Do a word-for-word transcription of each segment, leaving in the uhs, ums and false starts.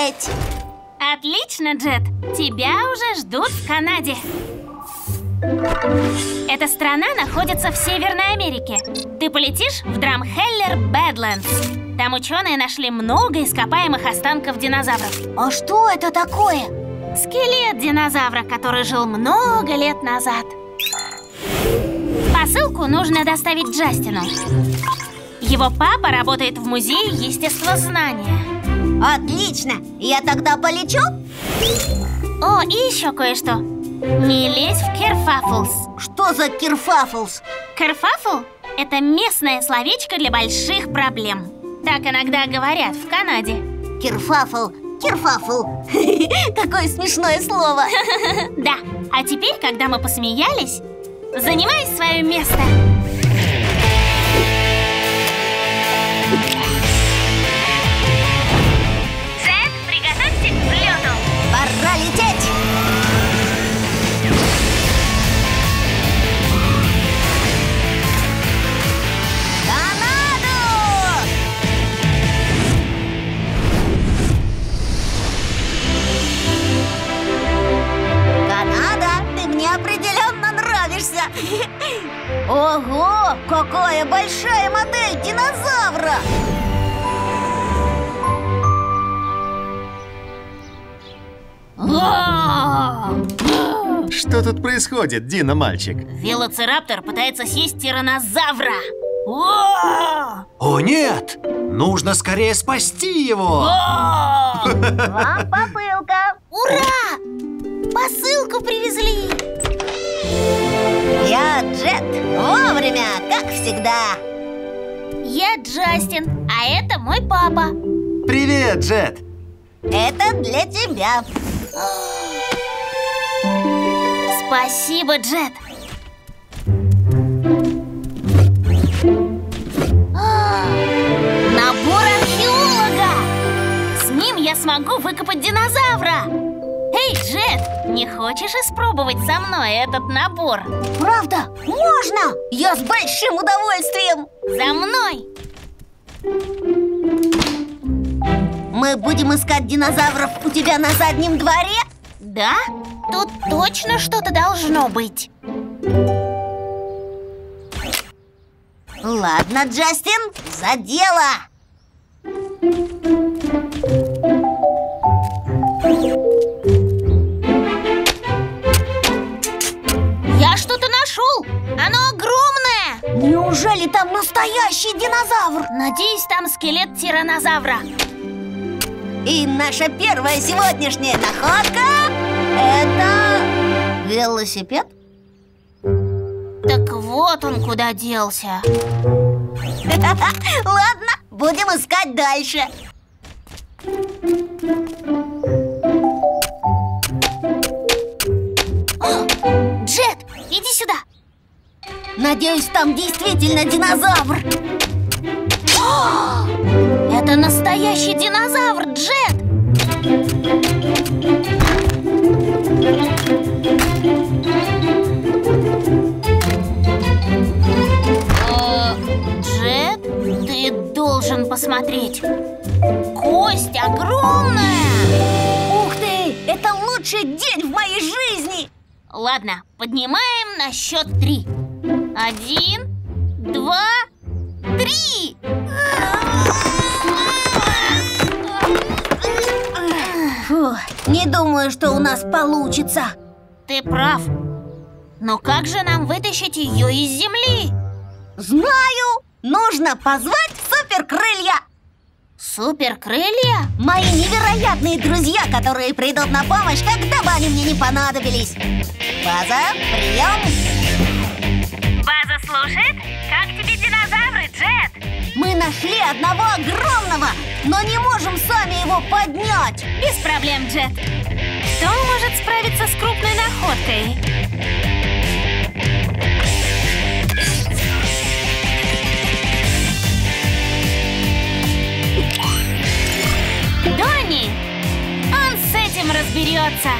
полететь. Отлично, Джет. Тебя уже ждут в Канаде. Эта страна находится в Северной Америке. Ты полетишь в Драмхеллер Бэдлендс. Там ученые нашли много ископаемых останков динозавров. А что это такое? Скелет динозавра, который жил много лет назад. Посылку нужно доставить Джастину. Его папа работает в музее естествознания. Отлично! Я тогда полечу? О, и еще кое-что. Не лезь в керфафлс. Что за керфафлс? Керфафл – это местное словечко для больших проблем. Так иногда говорят в Канаде. Керфафл, керфафл. Какое смешное слово. Да, а теперь, когда мы посмеялись, занимай свое место. Джет, приготовься к взлету. Пора лететь. Определенно нравишься. Ого, какая большая модель динозавра! Что тут происходит, Дино-мальчик? Велоцираптор пытается съесть тираннозавра. О, нет! Нужно скорее спасти его! Вам посылка! Ура! Посылку привезли! Я Джет, вовремя, как всегда. Я Джастин, а это мой папа. Привет, Джет! Это для тебя. Спасибо, Джет. Набор археолога! С ним я смогу выкопать динозавра. Эй, Джет, не хочешь испробовать со мной этот набор? Правда? Можно? Я с большим удовольствием. За мной! Мы будем искать динозавров у тебя на заднем дворе? Да? Тут точно что-то должно быть. Ладно, Джастин, за дело! Я что-то нашел! Оно огромное! Неужели там настоящий динозавр? Надеюсь, там скелет тираннозавра. И наша первая сегодняшняя находка – это велосипед? Так вот он куда делся. Ладно, будем искать дальше. О, Джет, иди сюда. Надеюсь, там действительно динозавр. О, это настоящий динозавр, Джет. Э, Джет, ты должен посмотреть. Кость огромная. Ух ты, это лучший день в моей жизни. Ладно, поднимаем на счет три. Один, два, три. Фу, не думаю, что у нас получится. Ты прав. Но как же нам вытащить ее из земли? Знаю! Нужно позвать суперкрылья! Суперкрылья? Мои невероятные друзья, которые придут на помощь, когда бы они мне не понадобились. База, прием! База слушает. Как тебе динозавры, Джет? Мы нашли одного огромного, но не можем сами его поднять. Без проблем, Джет. Кто может справиться с крупной находкой? Донни! Он с этим разберется.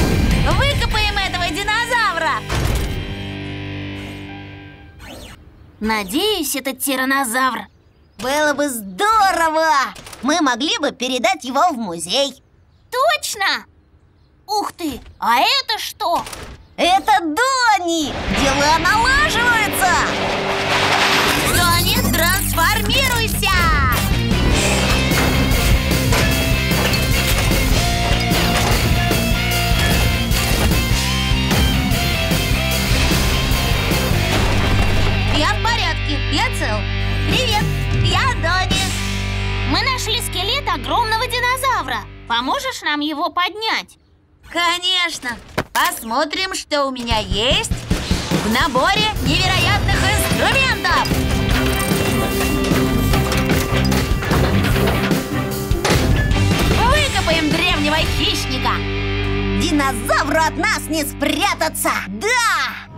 Выкопаем этого динозавра! Надеюсь, это тираннозавр. Было бы здорово! Мы могли бы передать его в музей. Точно! Ух ты, а это что? Это Донни! Дела налаживаются! Донни, трансформируйся! Я в порядке, я цел. Привет, я Донни. Мы нашли скелет огромного динозавра. Поможешь нам его поднять? Конечно. Посмотрим, что у меня есть в наборе невероятных инструментов. Выкопаем древнего хищника. Динозавру от нас не спрятаться. Да!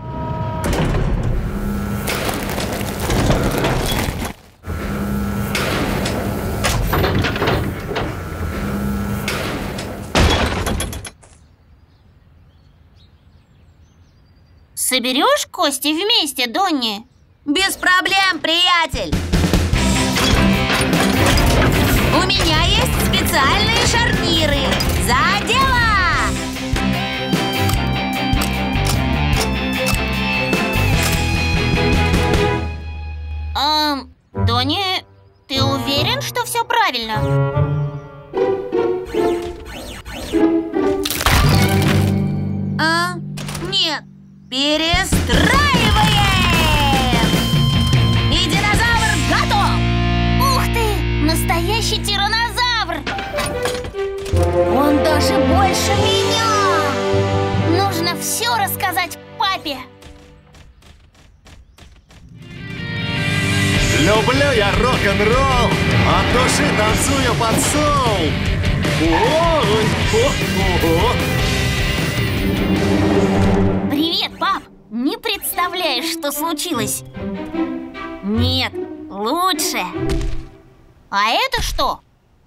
Соберешь кости вместе, Донни? Без проблем, приятель. У меня есть специальные шарниры. За дело! Эм, Донни, ты уверен, что все правильно? А, нет. Перестраиваем! И динозавр готов! Ух ты! Настоящий тираннозавр! Он даже больше меня! Нужно все рассказать папе. Люблю я рок-н-ролл, от души танцую под соул. Ой, о, о. Привет, пап! Не представляешь, что случилось? Нет, лучше. А это что?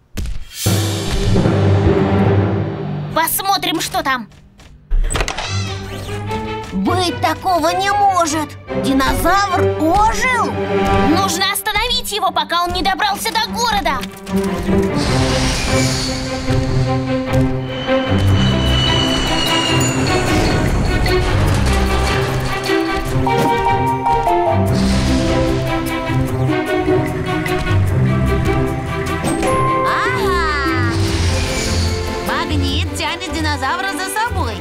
Посмотрим, что там. Быть такого не может! Динозавр ожил! Нужно остановить его, пока он не добрался до города. Ага! Магнит тянет динозавра за собой.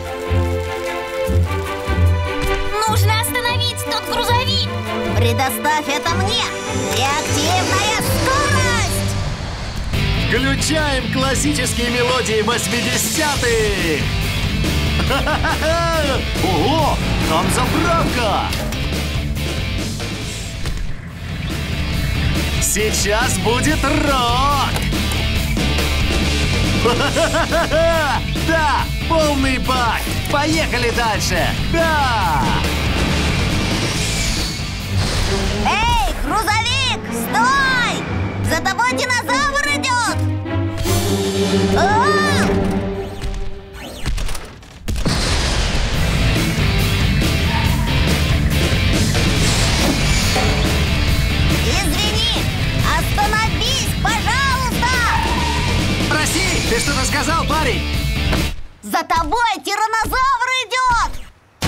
Нужно остановить тот грузовик. Предоставь это мне! Реактивная скорость! Включаем классические мелодии восьмидесятых! Ха-ха-ха! Ого! Там заправка! Сейчас будет рок! Ха-ха-ха-ха! Да! Полный бак! Поехали дальше! Да! Эй, грузовик, стой! За тобой динозавр идет! А! Извини, остановись, пожалуйста! Прости, ты что-то сказал, парень? За тобой тираннозавр идет!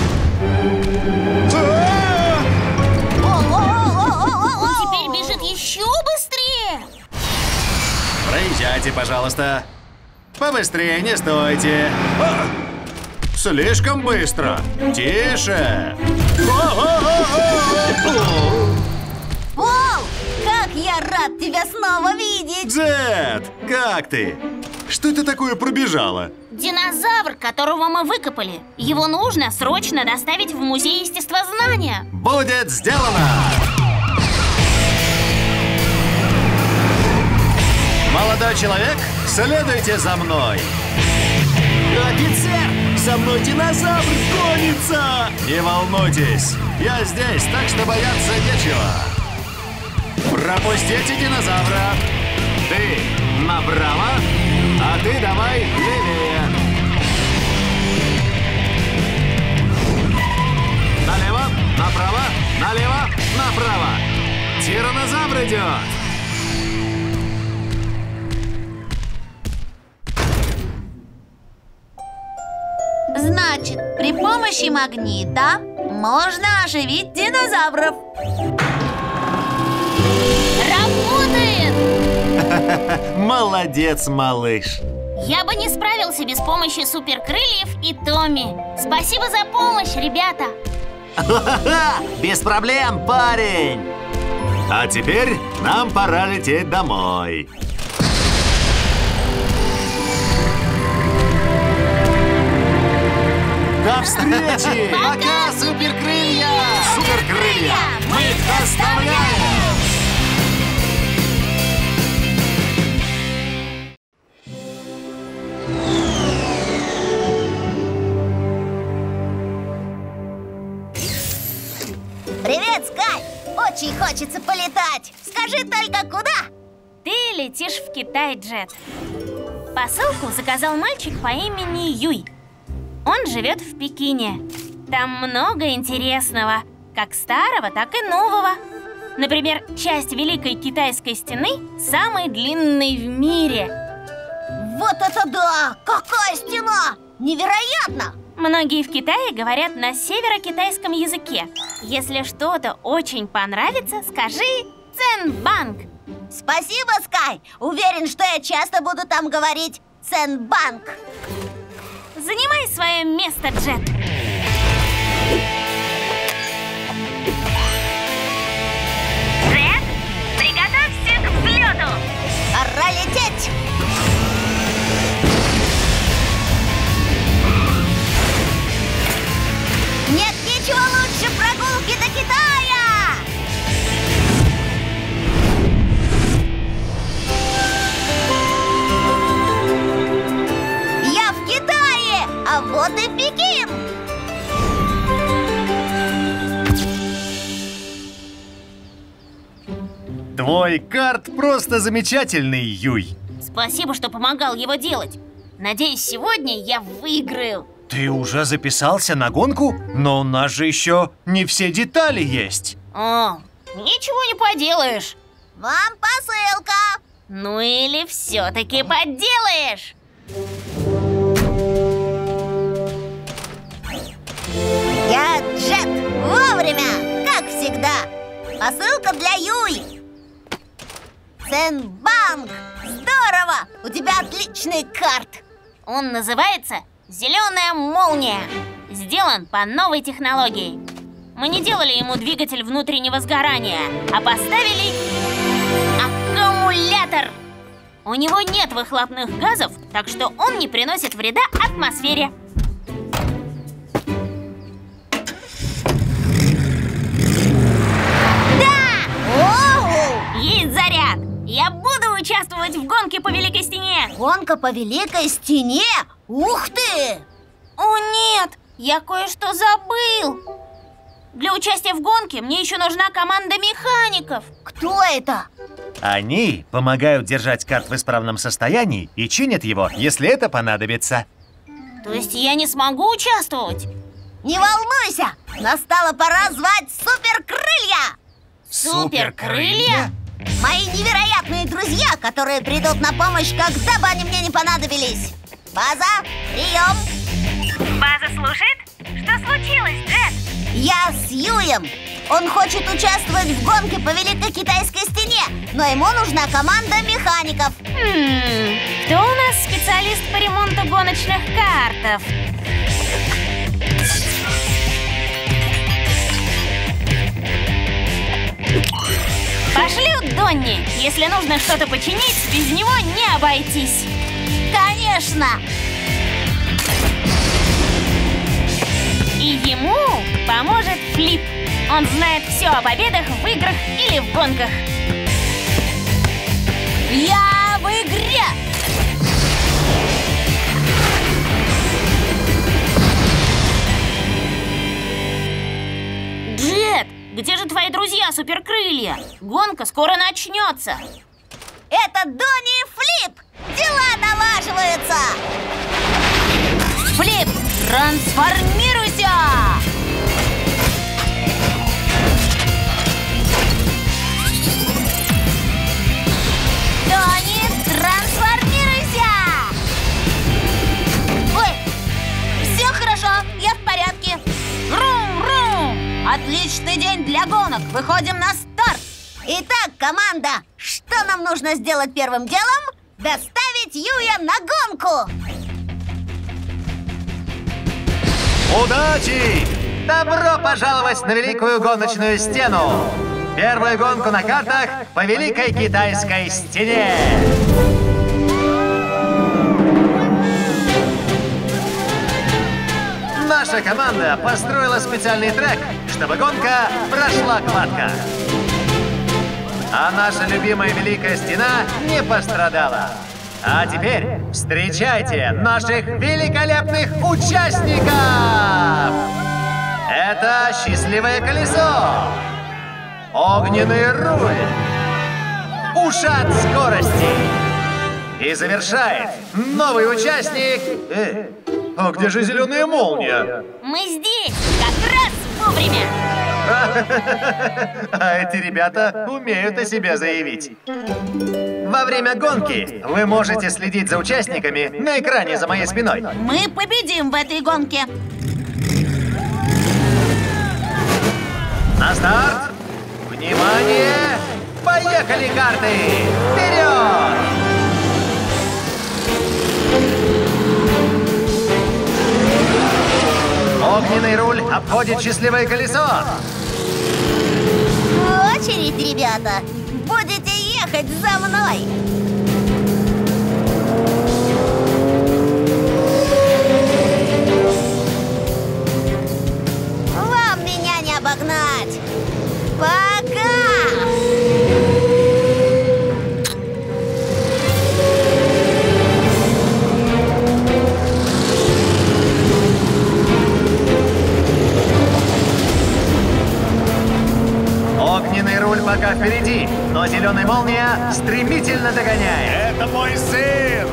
Он теперь бежит еще быстрее. Проезжайте, пожалуйста. Побыстрее, не стойте. А! Слишком быстро. Тише. Пол, как я рад тебя снова видеть! Джет, как ты? Что это такое пробежало? Динозавр, которого мы выкопали. Его нужно срочно доставить в музей естествознания. Будет сделано! Молодой человек, следуйте за мной. Офицер, со мной динозавр гонится! Не волнуйтесь, я здесь, так что бояться нечего. Пропустите динозавра. Ты направо, а ты давай левее. Налево, направо, налево, направо. Тиранозавр идет! Значит, при помощи магнита можно оживить динозавров. Работает! Молодец, малыш! Я бы не справился без помощи суперкрыльев и Томми. Спасибо за помощь, ребята! Без проблем, парень! А теперь нам пора лететь домой. До встречи! Пока, суперкрылья! Суперкрылья! Мы их доставляем! Привет, Скай! Очень хочется полетать. Скажи только, куда? Ты летишь в Китай, Джет. Посылку заказал мальчик по имени Юй. Он живет в Пекине. Там много интересного, как старого, так и нового. Например, часть Великой Китайской стены самой длинной в мире. Вот это да! Какая стена! Невероятно! Многие в Китае говорят на северокитайском языке. Если что-то очень понравится, скажи «Цэнбанг». Спасибо, Скай! Уверен, что я часто буду там говорить «Цэнбанг». Занимай свое место, Джет. Джет, приготовься к взлету. Пора лететь! Нет ничего лучше прогулки до Китая! Я в Китае, а вот и Пекин! Твой карт просто замечательный, Юй. Спасибо, что помогал его делать. Надеюсь, сегодня я выиграю. Ты уже записался на гонку? Но у нас же еще не все детали есть. О, ничего не поделаешь. Вам посылка! Ну или все-таки подделаешь? Я Джет, вовремя, как всегда. Посылка для Юй. Цэнбанг, здорово! У тебя отличный карт. Он называется «Зеленая молния». Сделан по новой технологии. Мы не делали ему двигатель внутреннего сгорания, а поставили аккумулятор. У него нет выхлопных газов, так что он не приносит вреда атмосфере. Оу! Есть заряд! Я буду участвовать в гонке по Великой Стене! Гонка по Великой Стене? Ух ты! О нет! Я кое-что забыл! Для участия в гонке мне еще нужна команда механиков. Кто это? Они помогают держать карт в исправном состоянии и чинят его, если это понадобится. То есть я не смогу участвовать? Не волнуйся! Настала пора звать суперкрылья! Суперкрылья? Мои невероятные друзья, которые придут на помощь, когда бы они мне не понадобились. База, прием! База слушает? Что случилось, Джет? Я с Юем. Он хочет участвовать в гонке по Великой Китайской стене, но ему нужна команда механиков. Хм, кто у нас специалист по ремонту гоночных картов? Пошлют Донни. Если нужно что-то починить, без него не обойтись. Конечно! И ему поможет Флип. Он знает все о победах в играх или в гонках. Я в игре! Джет, где же твои друзья суперкрылья? Гонка скоро начнется. Это Донни и Флип! Дела налаживаются! Флип, трансформируйся! гонок. Выходим на старт. Итак, команда, что нам нужно сделать первым делом? Доставить Юя на гонку. Удачи! Добро пожаловать на Великую гоночную стену! Первую гонку на картах по Великой Китайской стене! Наша команда построила специальный трек, чтобы гонка прошла гладко. А наша любимая Великая Стена не пострадала. А теперь встречайте наших великолепных участников! Это Счастливое Колесо, Огненный Руль, Ушат Скорости. И завершает новый участник... Э, а где же Зеленая Молния? Мы здесь, как раз вовремя. А эти ребята умеют о себе заявить. Во время гонки вы можете следить за участниками на экране за моей спиной. Мы победим в этой гонке. На старт! Внимание! Поехали, карты! Вперед! Огненный руль обходит Счастливое Колесо. Очередь, ребята. Будете ехать за мной. Вам меня не обогнать. Пока! Огненный руль пока впереди, но Зеленая Молния стремительно догоняет. Это мой сын!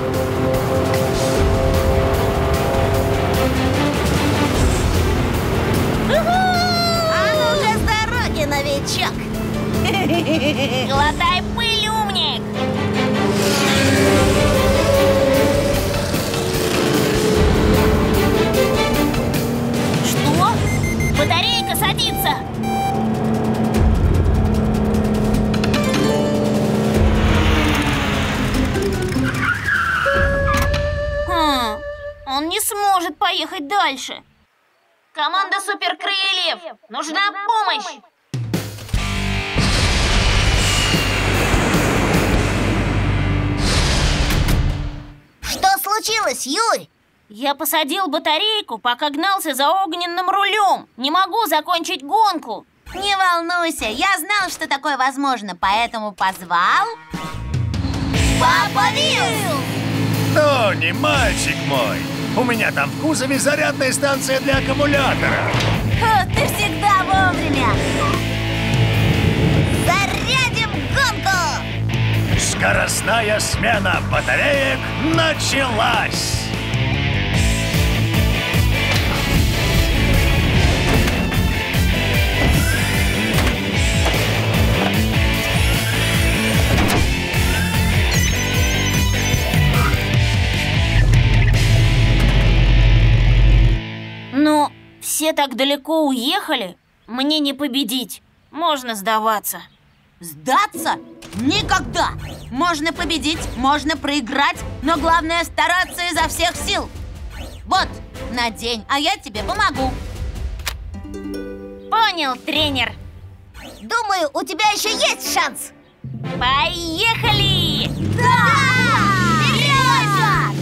А ну-ка с дороги, новичок! Глотай пыль, умник. Что? Батарейка садится. Хм, он не сможет поехать дальше. Команда Суперкрыльев, нужна помощь. Что случилось, Юрь? Я посадил батарейку, пока гнался за огненным рулем. Не могу закончить гонку. Не волнуйся, я знал, что такое возможно, поэтому позвал... Папа Вилл! Тони, мальчик мой, у меня там в кузове зарядная станция для аккумулятора. О, ты всегда вовремя! Зарядим гонку! Скоростная смена батареек началась! Но все так далеко уехали, мне не победить. Можно сдаваться. Сдаться? Никогда! Можно победить, можно проиграть, но главное стараться изо всех сил. Вот, надень, а я тебе помогу. Понял, тренер. Думаю, у тебя еще есть шанс. Поехали! Да! Вперед!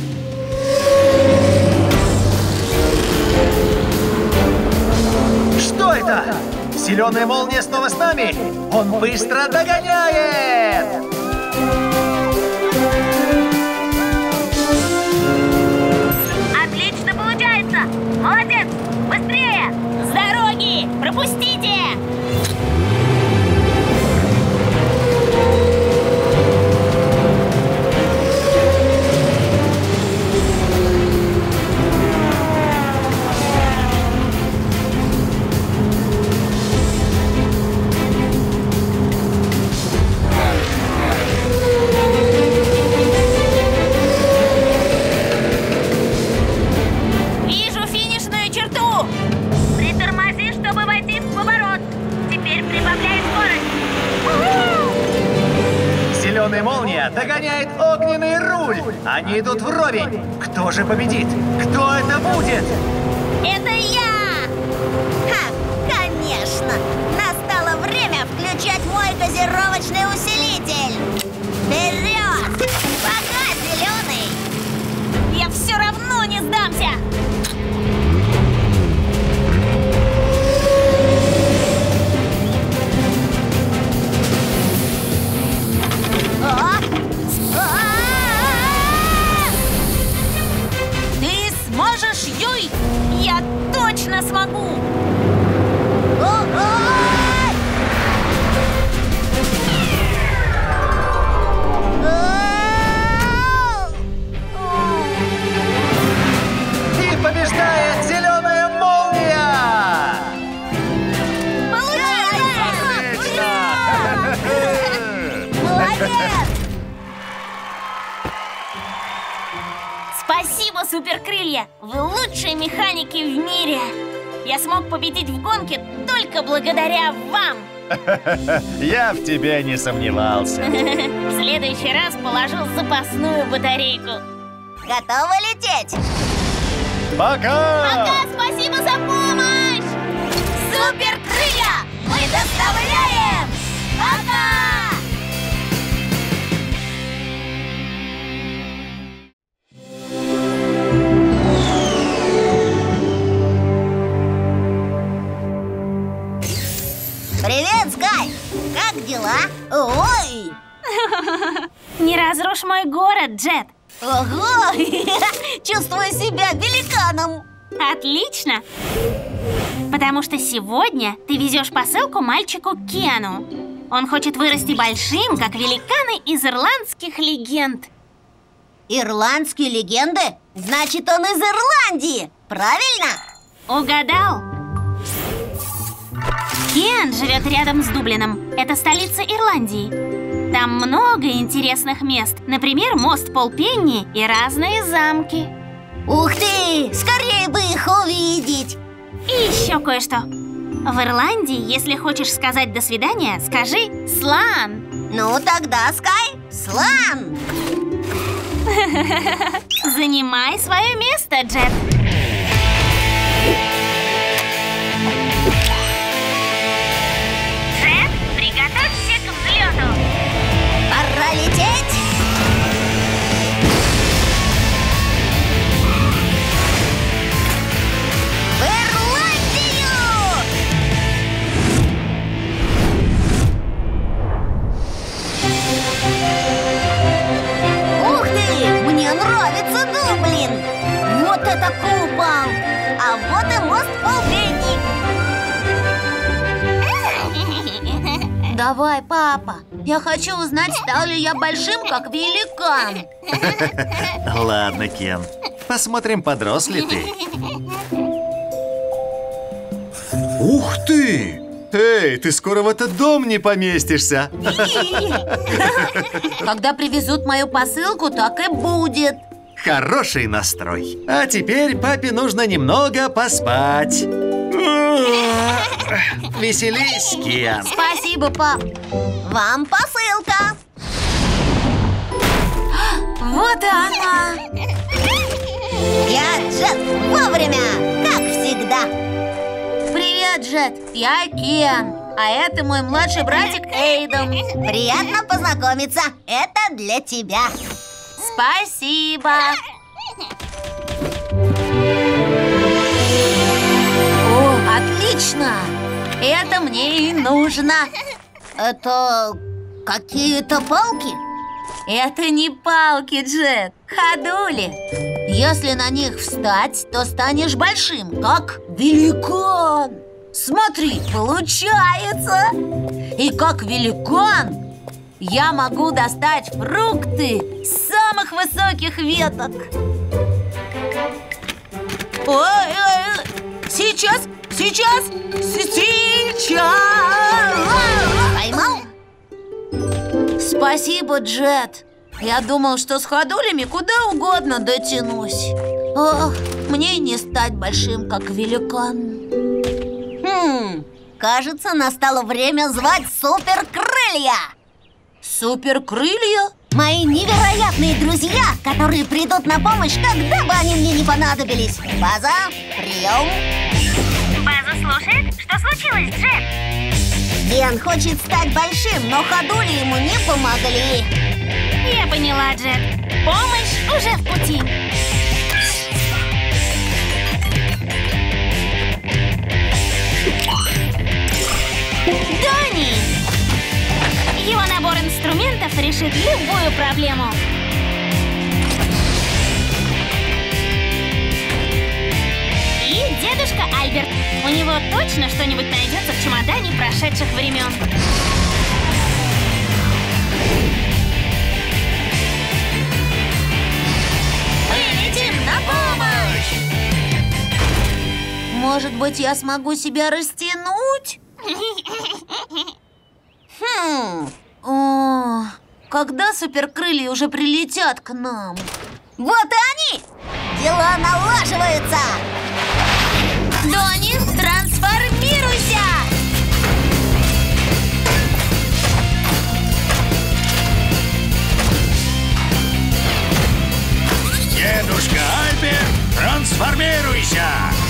Что это? Зеленая Молния снова с нами? Он быстро догоняет! Отлично получается! Молодец! Быстрее! С дороги! Пропустите! Молния догоняет огненный руль. Они идут вровень. Кто же победит? Кто это будет? Это я! Ха, конечно! Настало время включать мой газировочный усилитель! Вперед! Пока, зеленый! Я все равно не сдамся! А? А-а-а! Ты сможешь, Юй? Я точно смогу! О-ой! И побеждает зеленая молния! Молодец! Спасибо, суперкрылья! Вы лучшие механики в мире! Я смог победить в гонке только благодаря вам! Я в тебе не сомневался. В следующий раз положу запасную батарейку. Готовы лететь? Пока! Пока, спасибо за помощь! Суперкрылья! Мы доставляем! Пока! Привет, Скай! Как дела? Ой! Не разрушь мой город, Джет! Ого! Чувствую себя великаном! Отлично! Потому что сегодня ты везешь посылку мальчику Кену. Он хочет вырасти большим, как великаны из ирландских легенд. Ирландские легенды? Значит, он из Ирландии! Правильно? Угадал! Кен живет рядом с Дублином. Это столица Ирландии. Там много интересных мест. Например, мост Полпенни и разные замки. Ух ты! Скорее бы их увидеть! И еще кое-что. В Ирландии, если хочешь сказать «до свидания», скажи «слан». Ну тогда, Скай, слан! Занимай свое место, Джет. Джет, приготовься к взлету. Пора лететь! В Ирландию! Ух ты! Мне нравится Дублин! Вот это купол! А вот и мост Полпенни! Давай, папа! Я хочу узнать, стал ли я большим, как великан! Ладно, Кен. Посмотрим, подрос ли ты. Ух ты! Эй, ты скоро в этот дом не поместишься. Когда привезут мою посылку, так и будет. Хороший настрой. А теперь папе нужно немного поспать. Веселись, Кен. Спасибо, пап. Вам посылка. Вот и она. Я Джет вовремя, как всегда. Привет, Джет. Я Кен. А это мой младший братик Эйден. Приятно познакомиться. Это для тебя. Спасибо. О, отлично. Это мне и нужно. Это какие-то палки? Это не палки, Джет. Ходули. Если на них встать, то станешь большим, как великан. Смотри, получается. И как великан я могу достать фрукты с самых высоких веток. Ой, ой, сейчас, сейчас, сейчас. Поймал? Спасибо, Джет. Я думал, что с ходулями куда угодно дотянусь. Ох, мне не стать большим, как великан. Хм, кажется, настало время звать суперкрылья. Суперкрылья? Мои невероятные друзья, которые придут на помощь, когда бы они мне не понадобились. База, прием. База слушает. Что случилось, Джет? Ген хочет стать большим, но ходули ему не помогли. Я поняла, Джет. Помощь уже в пути. Донни! Его набор инструментов решит любую проблему. И дедушка Альберт. У него точно что-нибудь найдется в чемодане прошедших времен. Мы летим на помощь! Может быть, я смогу себя растянуть? Хм. О, когда суперкрылья уже прилетят к нам? Вот и они! Дела налаживаются! Донни, трансформируйся! Дедушка Альберт, трансформируйся!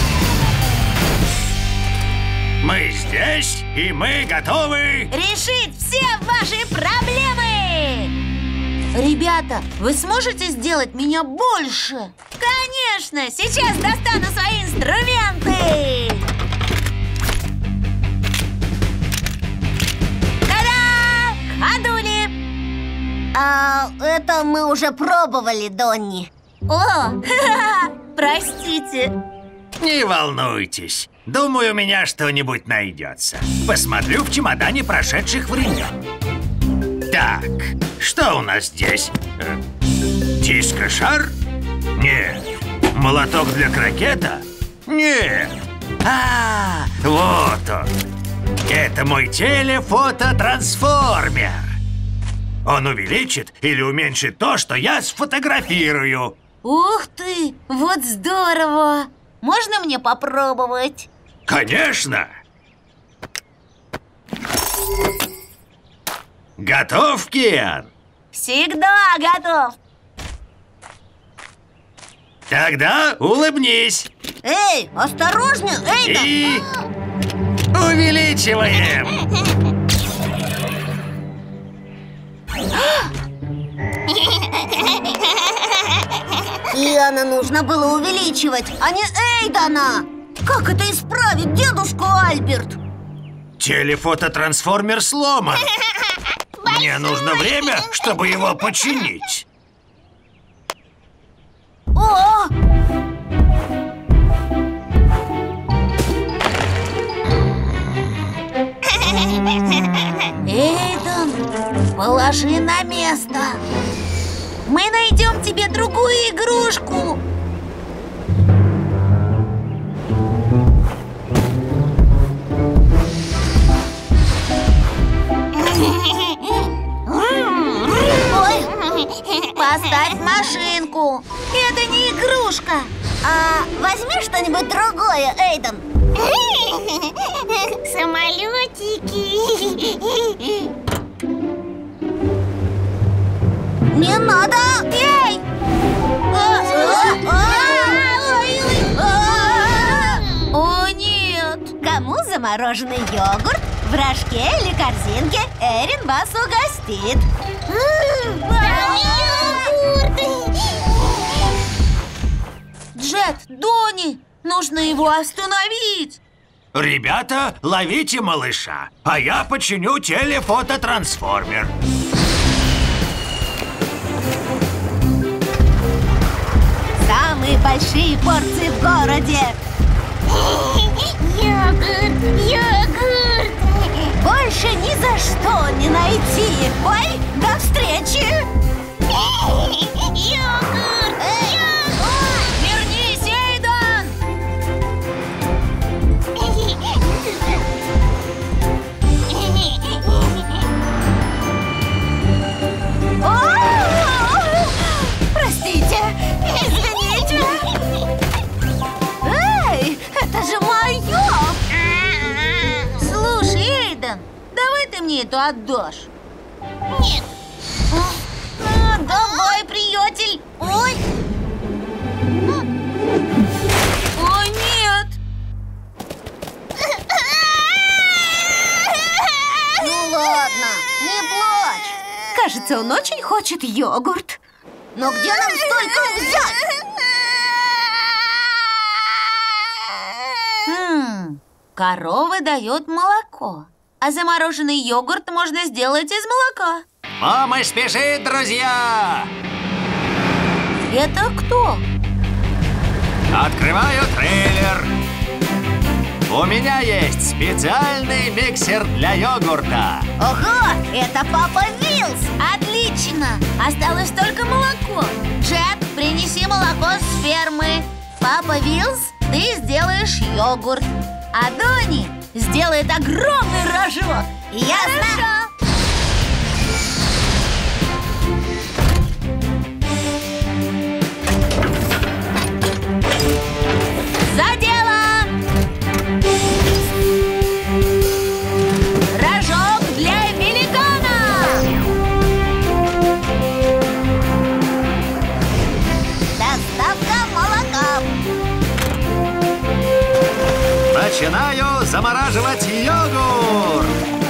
Мы здесь, и мы готовы решить все ваши проблемы! Ребята, вы сможете сделать меня больше? Конечно! Сейчас достану свои инструменты! Та-да! Ходули! А, это мы уже пробовали, Донни. О, простите. Не волнуйтесь. Думаю, у меня что-нибудь найдется. Посмотрю в чемодане прошедших времен. Так, что у нас здесь? Э, дискошар? Нет. Молоток для крокета? Нет. А, вот он. Это мой телефототрансформер. Он увеличит или уменьшит то, что я сфотографирую. Ух ты, вот здорово! Можно мне попробовать? Конечно! Готов, Кен? Всегда готов! Тогда улыбнись. Эй, осторожно, Эйден! И увеличиваем. Иоанна нужно было увеличивать, а не Эйдена! Как это исправить, дедушка Альберт? Телефототрансформер сломан. Мне нужно время, чтобы его починить. О! Эйден, положи на место. Мы найдем тебе другую игрушку. Ой, поставь машинку. Это не игрушка. А возьми что-нибудь другое, Эйден. Самолетики. Не надо! Эй! О, нет! Кому замороженный йогурт? В рожке или корзинке Эрин вас угостит. Джет, Донни, нужно его остановить. Ребята, ловите малыша, а я починю телефототрансформер. Самые большие порции в городе. Йогурт, йогурт. Больше ни за что не найти. Ой, до встречи. Йогурт, йогурт. Вернись, Эйден. Простите, извините. Эй, это же мое. Слушай, Эйден, давай ты мне это отдашь. Нет. Он очень хочет йогурт. Но где нам столько взять? Хм, корова дает молоко, а замороженный йогурт можно сделать из молока. Помощь спешит, друзья! Это кто? Открываю трейлер. У меня есть специальный миксер для йогурта. Ого, это Папа Вилс! Отлично! Осталось только молоко. Джет, принеси молоко с фермы. Папа Вилс, ты сделаешь йогурт. А Донни сделает огромный рожок. Ясно? Хорошо. За дело! Рожок для великана! Доставка молока! Начинаю замораживать йогурт.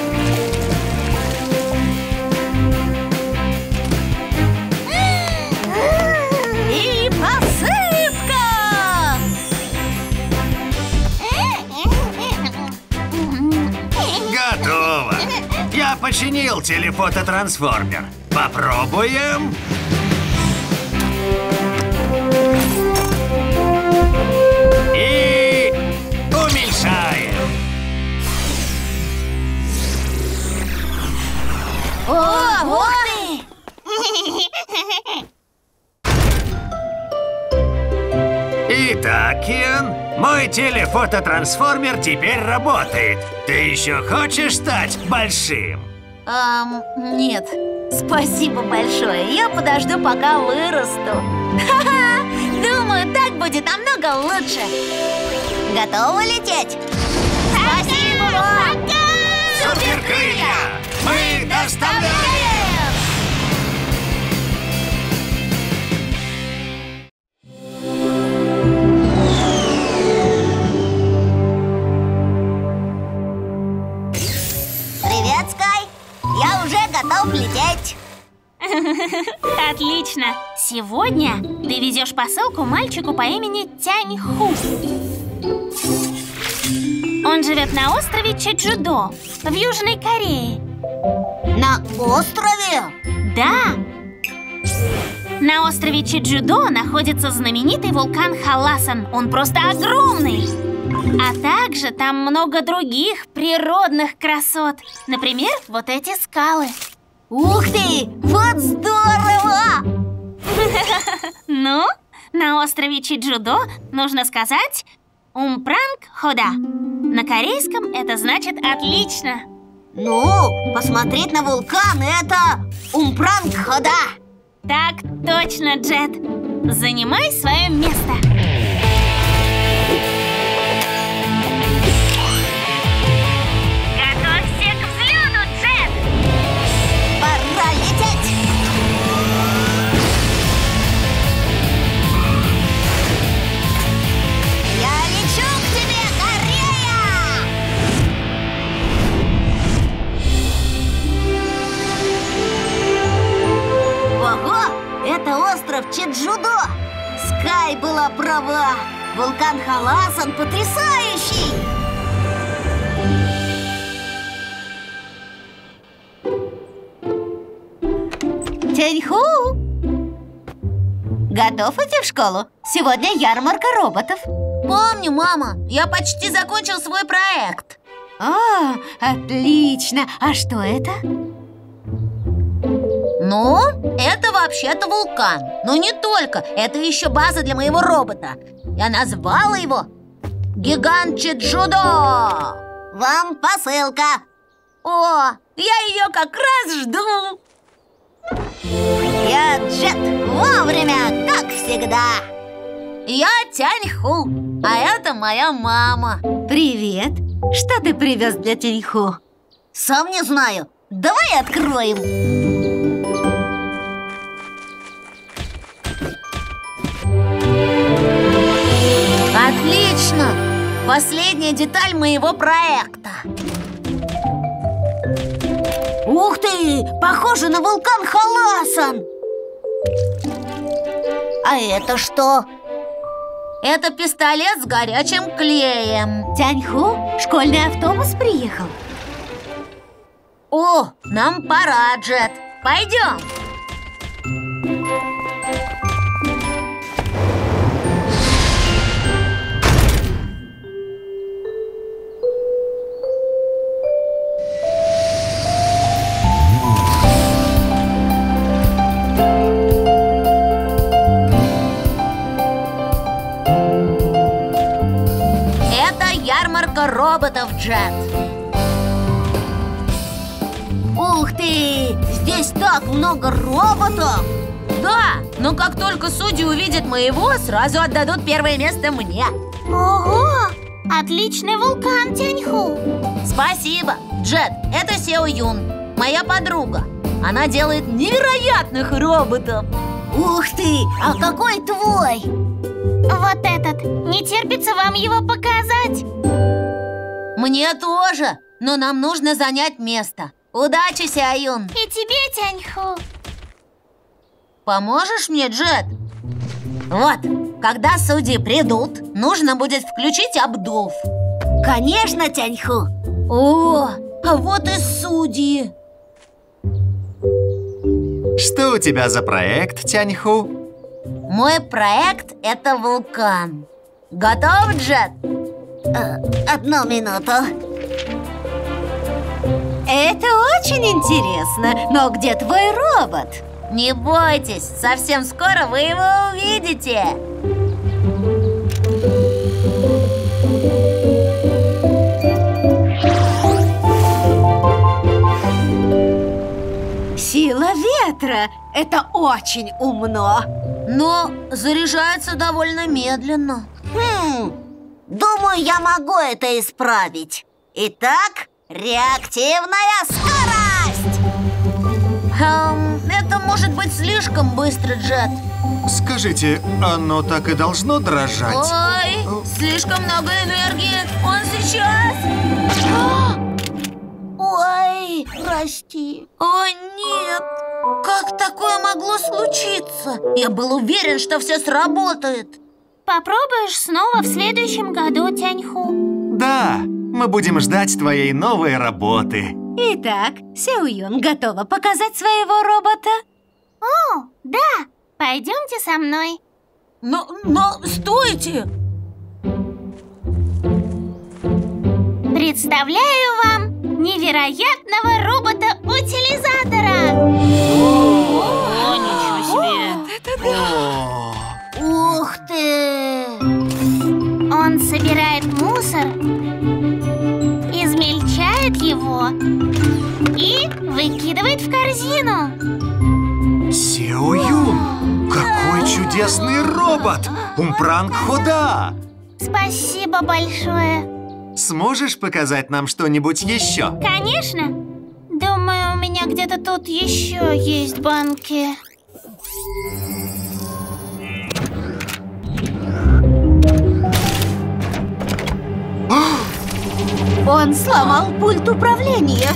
И посыпка! Готово. Я починил телефототрансформер. Попробуем. И уменьшаем. О, ух ты! Итак, Кен, мой телефототрансформер теперь работает. Ты еще хочешь стать большим? Эм, нет. Спасибо большое. Я подожду, пока вырасту. Ха-ха! Думаю, так будет намного лучше. Готовы лететь? Спасибо вам! Суперкрылья! Мы доставляем! Привет, Скай! Я уже готов лететь. Отлично! Сегодня ты везешь посылку мальчику по имени Тянь-Ху. Он живет на острове Чеджудо в Южной Корее. На острове? Да! На острове Чеджудо находится знаменитый вулкан Халасан. Он просто огромный! А также там много других природных красот. Например, вот эти скалы. Ух ты! Вот здорово! Ну, на острове Чеджудо нужно сказать «Умпранг хода». На корейском это значит «отлично». Ну, посмотреть на вулкан — это Умпранг хода. Так точно, Джет. Занимай свое место. Готовься к взлету, Джет. Пора лететь. Я лечу к тебе, Корея! Ого, это остров Чеджудо. Скай была права. Вулкан Халасан потрясающий. Тянь-Ху! Готов идти в школу? Сегодня ярмарка роботов. Помню, мама. Я почти закончил свой проект. А, отлично. А что это? Ну, это вообще-то вулкан. Но не только. Это еще база для моего робота. Я назвала его Гигант Чеджудо. Вам посылка. О, я ее как раз жду. Я Джет, вовремя, как всегда. Я Тянь-Ху, а это моя мама. Привет. Что ты привез для Тянь-Ху? Сам не знаю. Давай откроем. Отлично! Последняя деталь моего проекта. Ух ты! Похоже на вулкан Халасан! А это что? Это пистолет с горячим клеем. Тяньху, школьный автобус приехал. О, нам пора, Джет. Пойдем. Ярмарка роботов, Джет. Ух ты! Здесь так много роботов! Да, но как только судьи увидят моего, сразу отдадут первое место мне. Ого! Отличный вулкан, Тяньху. Спасибо, Джет. Это Сяо Юн, моя подруга. Она делает невероятных роботов. Ух ты! А какой твой? Вот этот. Не терпится вам его показать? Мне тоже, но нам нужно занять место. Удачи, Сяо Юн. И тебе, Тяньху. Поможешь мне, Джет? Вот, когда судьи придут, нужно будет включить обдув. Конечно, Тяньху. О, а вот и судьи. Что у тебя за проект, Тяньху? Мой проект – это вулкан. Готов, Джет? Э, одну минуту. Это очень интересно, но где твой робот? Не бойтесь, совсем скоро вы его увидите. Сила ветра – это очень умно. Но заряжается довольно медленно. Хм, думаю, я могу это исправить. Итак, реактивная скорость! Эм, это может быть слишком быстро, Джет. Скажите, оно так и должно дрожать? Ой, слишком много энергии. Он сейчас... Ой, прости. О, нет! Как такое могло случиться? Я был уверен, что все сработает. Попробуешь снова в следующем году, Тяньху. Да, мы будем ждать твоей новой работы. Итак, Сяо Юн готова показать своего робота? О, да! Пойдемте со мной. Но, но, стойте! Представляю вам невероятного робота-утилизатора! О, ничего себе! Это да! Ух ты! Он собирает мусор, измельчает его и выкидывает в корзину. Сяо Юн, какой чудесный робот! Умпранг Хода! Спасибо большое. Сможешь показать нам что-нибудь еще? Конечно. Думаю, у меня где-то тут еще есть банки. Он сломал пульт управления.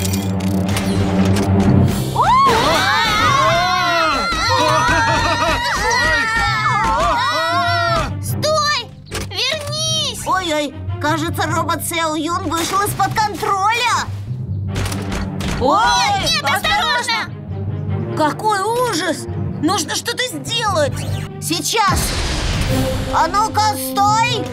Стой! Вернись! Ой-ой, кажется, робот Сяо Юн вышел из-под контроля. Ой, Нет, осторожно! какой ужас! Нужно что-то сделать! Сейчас. А ну-ка, стой!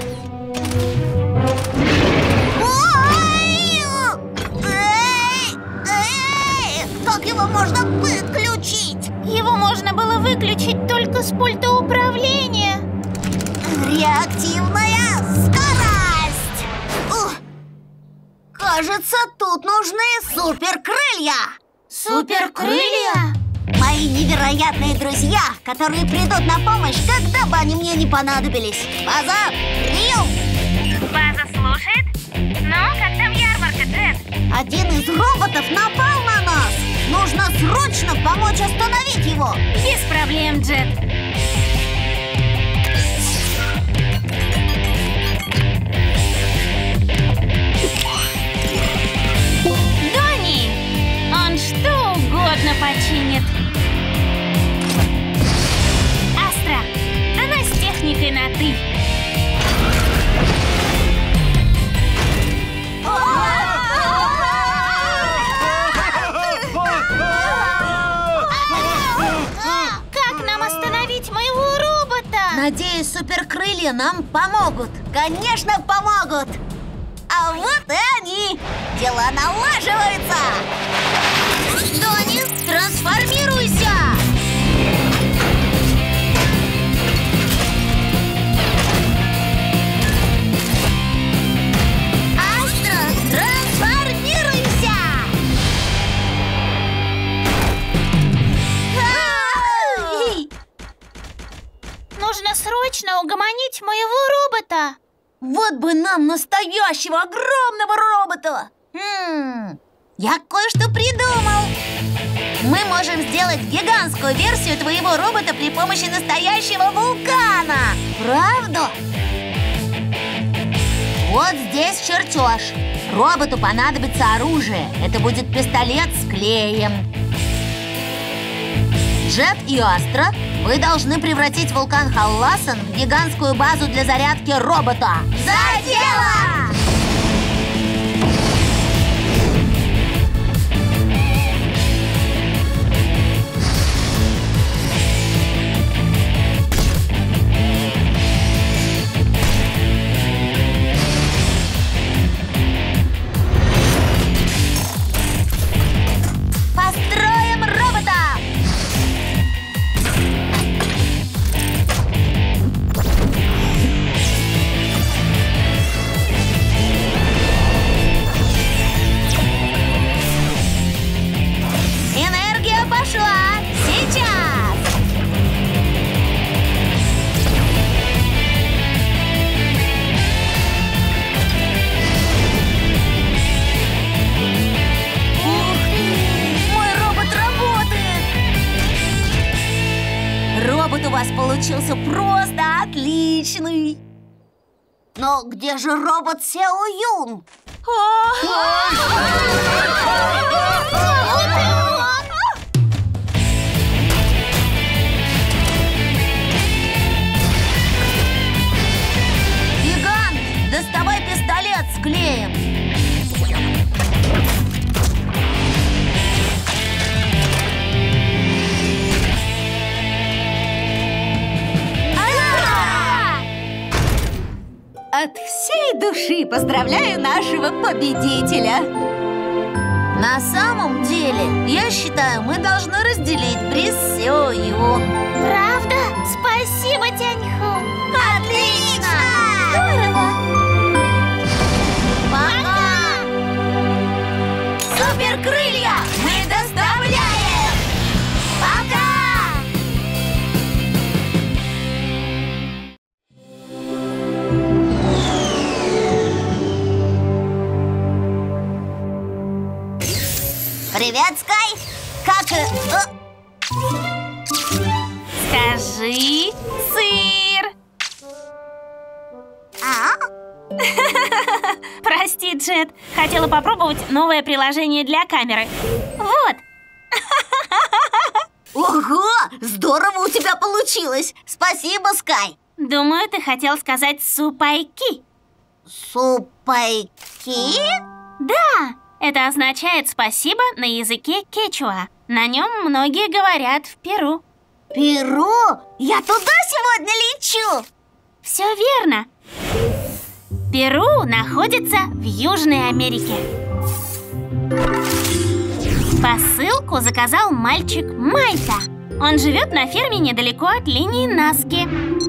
Ой! Эй! Эй! Как его можно выключить? Его можно было выключить только с пульта управления. Реактивная скорость! Ух! Кажется, тут нужны суперкрылья. Суперкрылья? Мои невероятные друзья, которые придут на помощь, когда бы они мне не понадобились. База, прием! База слушает. Ну, как там ярмарка, Джет? Один из роботов напал на нас. Нужно срочно помочь остановить его. Без проблем, Джет. Донни! Он что, роботы. Как нам остановить моего робота? Надеюсь, суперкрылья нам помогут. Конечно, помогут. А вот и они. Дела налаживаются. Тони, трансформируйся! Астро, трансформируйся! Ай! Нужно срочно угомонить моего робота. Вот бы нам настоящего огромного робота! Хм, я кое-что придумал! Мы можем сделать гигантскую версию твоего робота при помощи настоящего вулкана! Правда? Вот здесь чертеж. Роботу понадобится оружие. Это будет пистолет с клеем. Джет и Астра, вы должны превратить вулкан Халласан в гигантскую базу для зарядки робота. За дело! Построим робота! Энергия пошла! Сейчас! Ух ты! Мой робот работает! Робот у вас получился просто отличный! Но где же робот Сяо Юн? Гигант, доставай пистолет с клеем! От всей души поздравляю нашего победителя. На самом деле, я считаю, мы должны разделить приз Сяо Юн. Правда? Спасибо, Тяньху. Отлично! Здорово! Пока! Суперкрылья мы доставляем! Пока! Привет, Скай. Как... э, Скажи сыр. А? Прости, Джет. Хотела попробовать новое приложение для камеры. Вот. Ого! Здорово у тебя получилось. Спасибо, Скай. Думаю, ты хотел сказать супайки. Супайки? Да, это означает спасибо на языке кечуа. На нем многие говорят в Перу. Перу? Я туда сегодня лечу. Все верно. Перу находится в Южной Америке. Посылку заказал мальчик Майта. Он живет на ферме недалеко от линии Наски.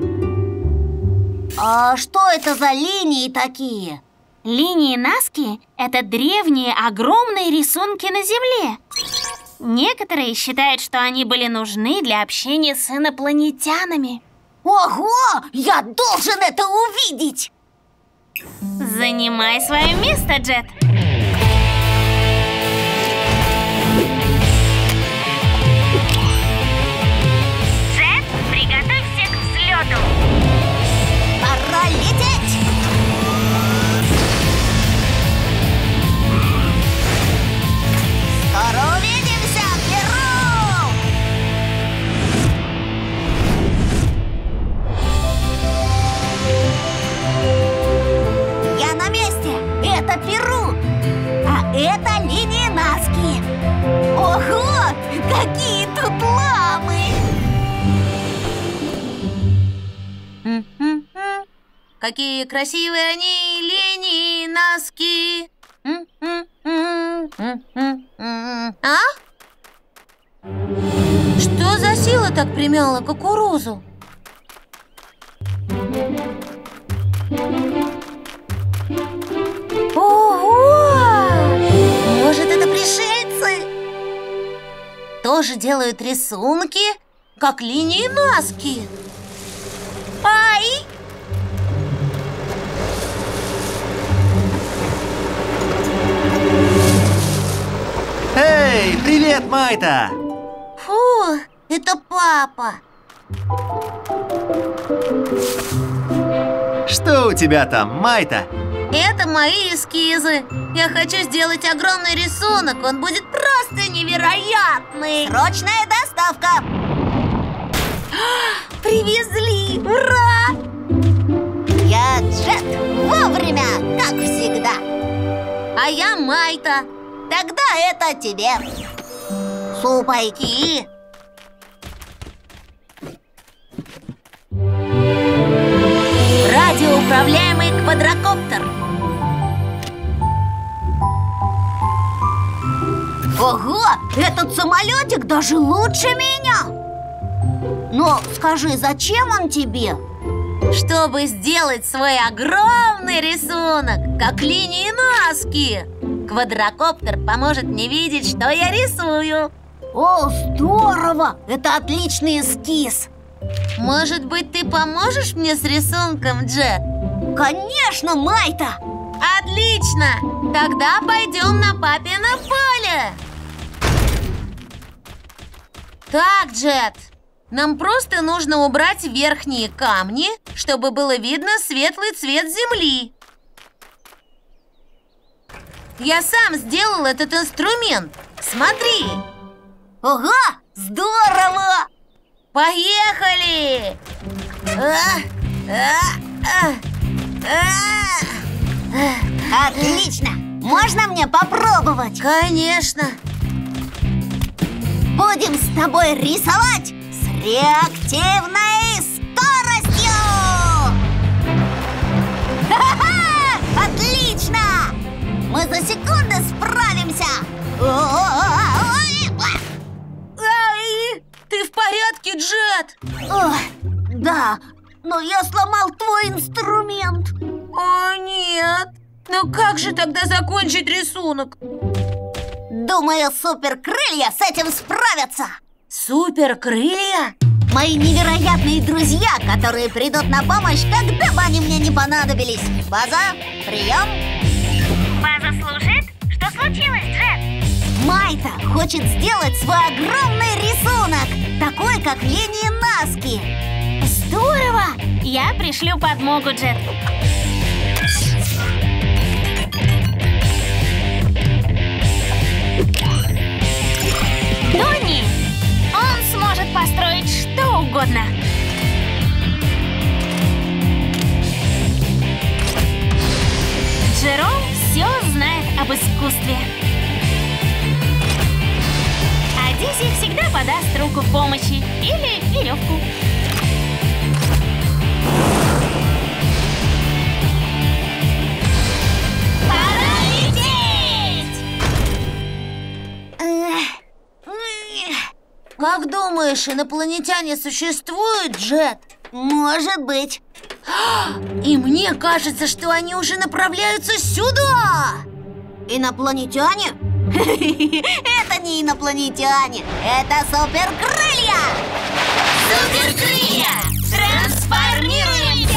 А что это за линии такие? Линии Наски – это древние огромные рисунки на Земле. Некоторые считают, что они были нужны для общения с инопланетянами. Ого! Я должен это увидеть! Занимай свое место, Джет. Джет, приготовься к взлету. Пора лететь! Скоро увидимся, Перу! какие красивые они линии, носки. А? Что за сила так примяла кукурузу? Ого! Может, это пришельцы? Тоже делают рисунки, как линии носки. Ай! Эй, привет, Майта! Фу, это папа. Что у тебя там, Майта? Это мои эскизы. Я хочу сделать огромный рисунок. Он будет просто невероятный. Срочная доставка! Привезли! Ура! Я Джет, вовремя, как всегда. А я Майта. Тогда это тебе. Супайки. Радиоуправляемый квадрокоптер. Ого, этот самолетик даже лучше меня. Но скажи, зачем он тебе? Чтобы сделать свой огромный рисунок, как линии носки. Квадрокоптер поможет мне видеть, что я рисую. О, здорово! Это отличный эскиз. Может быть, ты поможешь мне с рисунком, Джет? Конечно, Майта! Отлично! Тогда пойдем на папино поле. Так, Джет, нам просто нужно убрать верхние камни, чтобы было видно светлый цвет земли. Я сам сделал этот инструмент. Смотри. Ого, здорово! Поехали! Отлично! Можно мне попробовать? Конечно! Будем с тобой рисовать с реактивной скоростью! Ха-ха-ха! Отлично! Мы за секунду справимся! Ай! Ты в порядке, Джет? Ох, да, но я сломал твой инструмент. О, нет! Ну как же тогда закончить рисунок? Думаю, суперкрылья с этим справятся. Суперкрылья? Мои невероятные друзья, которые придут на помощь, когда бы они мне не понадобились. База, прием. База слушает. Что случилось, Джет? Майта хочет сделать свой огромный рисунок, такой, как линии носки. Здорово! Я пришлю подмогу, Джет. Донни! Он сможет построить что угодно. Джером все знает об искусстве. А Дизи всегда подаст руку помощи или веревку. Пора лететь! Как думаешь, инопланетяне существуют, Джет? Может быть. И мне кажется, что они уже направляются сюда. Инопланетяне? Это не инопланетяне, это суперкрылья! Суперкрылья! Трансформируемся!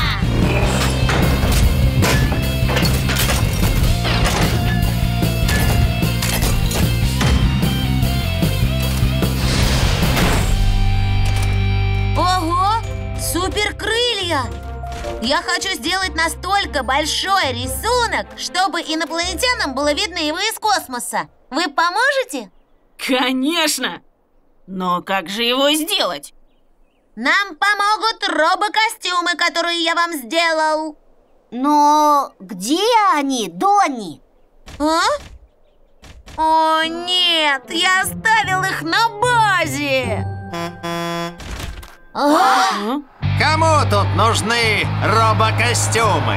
Ого! Суперкрылья! Я хочу сделать настолько большой рисунок, чтобы инопланетянам было видно его из космоса. Вы поможете? Конечно! Но как же его сделать? Нам помогут робокостюмы, которые я вам сделал. Но где они, Донни? А? О, нет, я оставил их на базе. А? А? Кому тут нужны робокостюмы?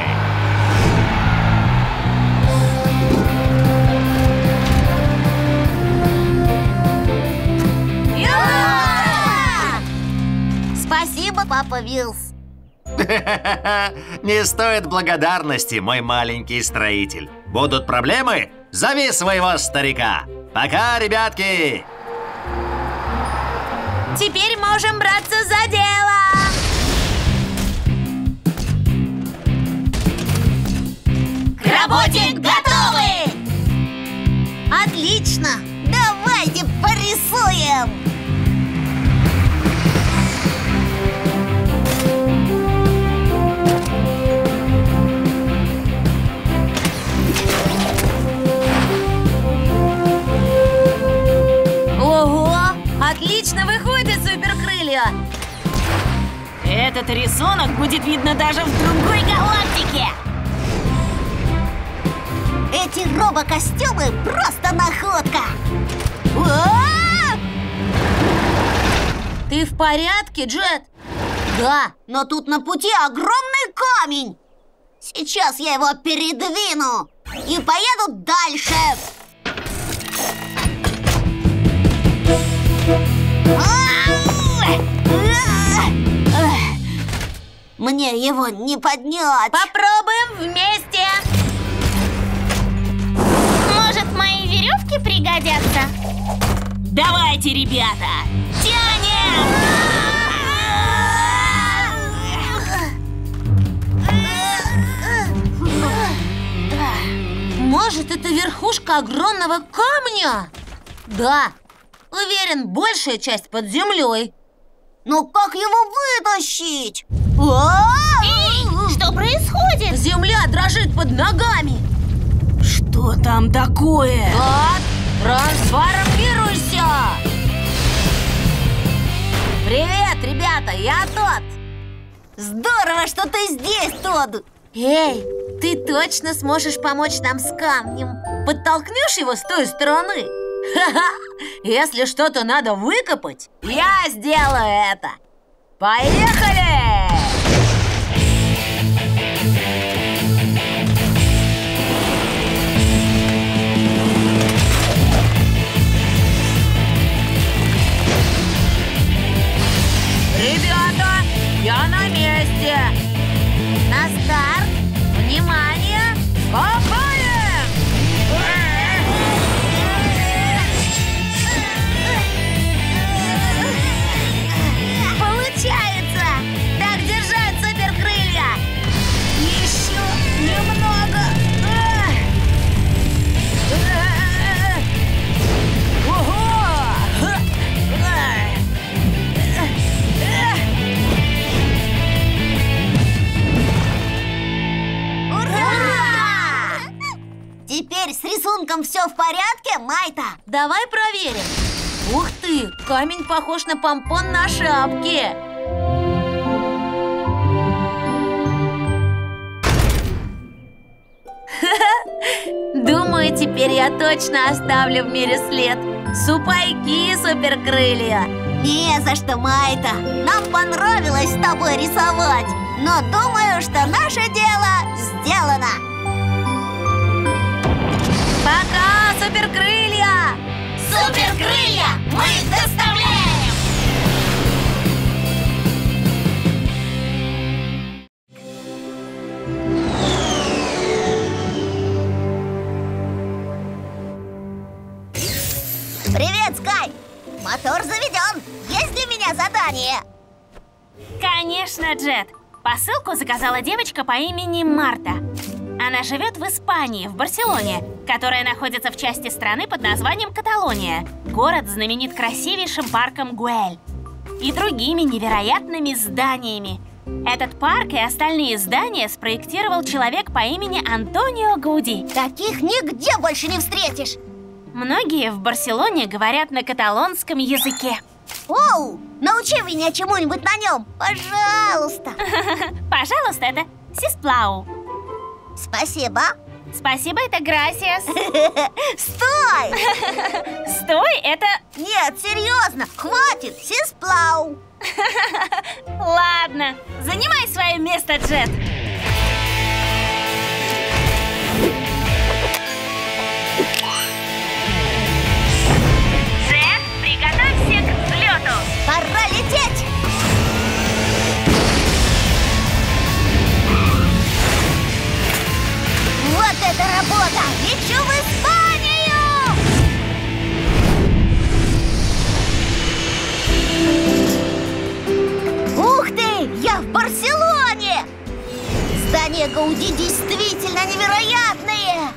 Спасибо, папа Вилс. Не стоит благодарности, мой маленький строитель. Будут проблемы? Зови своего старика. Пока, ребятки! Теперь можем браться за дело. К работе готовы! Отлично! Давайте порисуем! Ого! Отлично выходит, суперкрылья! Этот рисунок будет видно даже в другой галактике. Эти робокостюмы просто находка! А! Ты в порядке, Джет? Да, но тут на пути огромный камень! Сейчас я его передвину и поеду дальше! Мне его не поднять. Попробуем вместе. Может, мои веревки пригодятся? Давайте, ребята, тянем! Может, это верхушка огромного камня? Да, уверен, большая часть под землей. Ну как его вытащить? Эй, что происходит? Земля дрожит под ногами. Что там такое? Так, трансформируйся! Привет, ребята, я Тодд. Здорово, что ты здесь, Тодд. Эй, ты точно сможешь помочь нам с камнем? Подтолкнешь его с той стороны? Ха-ха! Если что-то надо выкопать, я сделаю это. Поехали! Ребята, я на месте. На старт. Внимание! Копаем! Получается! Так держать, суперкрылья! Еще немного! Ого! Теперь с рисунком все в порядке, Майта? Давай проверим. Ух ты, камень похож на помпон на шапке. Думаю, теперь я точно оставлю в мире след. Супайки, суперкрылья. Не за что, Майта. Нам понравилось с тобой рисовать. Но думаю, что наше дело сделано. Пока, суперкрылья! Суперкрылья мы доставляем! Привет, Скай! Мотор заведен. Есть для меня задание? Конечно, Джет. Посылку заказала девочка по имени Марта. Она живет в Испании, в Барселоне, которая находится в части страны под названием Каталония. Город знаменит красивейшим парком Гуэль и другими невероятными зданиями. Этот парк и остальные здания спроектировал человек по имени Антонио Гауди. Таких нигде больше не встретишь. Многие в Барселоне говорят на каталонском языке. Оу, научи меня чему-нибудь на нем, пожалуйста. Пожалуйста, это сисплау. Спасибо. Спасибо, это gracias. Стой! Стой, это... Нет, серьезно, хватит, сисплау. Ладно, место, Джет! Джет, приготовься к взлету! Пора лететь! Вот это работа! Лечу в Испанию! Ух ты! Я в Барселоне! Здания Гауди действительно невероятные!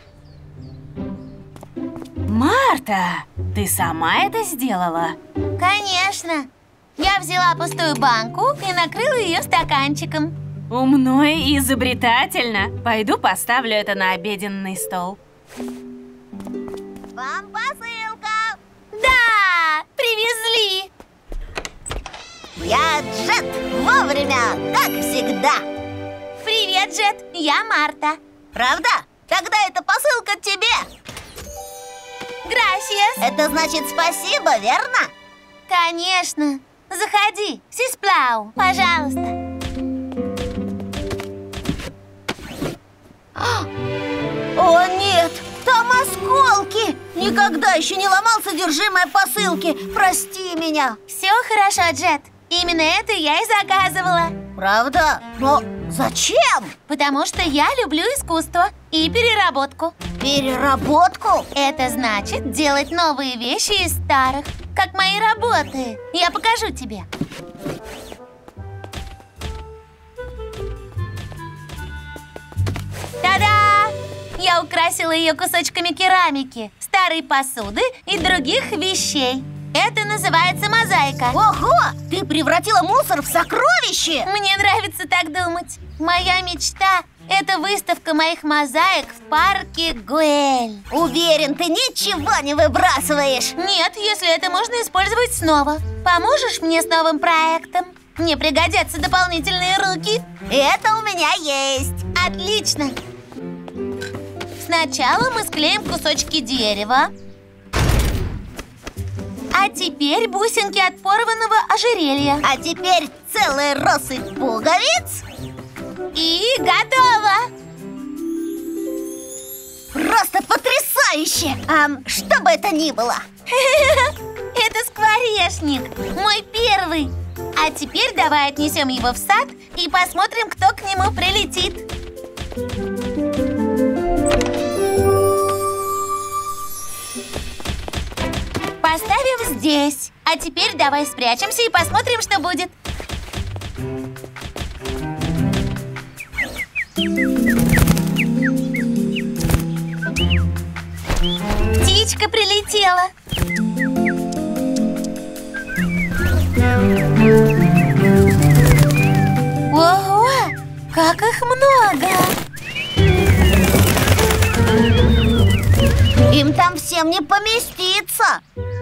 Марта, ты сама это сделала? Конечно. Я взяла пустую банку и накрыла ее стаканчиком. Умно и изобретательно. Пойду поставлю это на обеденный стол. Вам посылка! Да, привезли. Я Джет, вовремя, как всегда. Привет, Джет, я Марта. Правда? Тогда эта посылка тебе. Gracias. Это значит спасибо, верно? Конечно. Заходи, сисплау, пожалуйста. О нет, там осколки! Никогда еще не ломал содержимое посылки. Прости меня. Все хорошо, Джет. Именно это я и заказывала. Правда? Но зачем? Потому что я люблю искусство и переработку. Переработку? Это значит делать новые вещи из старых, как мои работы. Я покажу тебе. Та-да! Я украсила ее кусочками керамики, старой посуды и других вещей. Это называется мозаика. Ого! Ты превратила мусор в сокровище! Мне нравится так думать. Моя мечта – это выставка моих мозаик в парке Гуэль. Уверен, ты ничего не выбрасываешь. Нет, если это можно использовать снова. Поможешь мне с новым проектом? Мне пригодятся дополнительные руки. Это у меня есть. Отлично. Сначала мы склеим кусочки дерева. А теперь бусинки от порванного ожерелья. А теперь целая россыпь пуговиц. И готово! Просто потрясающе! А что бы это ни было? Это скворечник, мой первый. А теперь давай отнесем его в сад и посмотрим, кто к нему прилетит. Поставим здесь. А теперь давай спрячемся и посмотрим, что будет. Птичка прилетела. Ого, как их много! Им там всем не поместиться.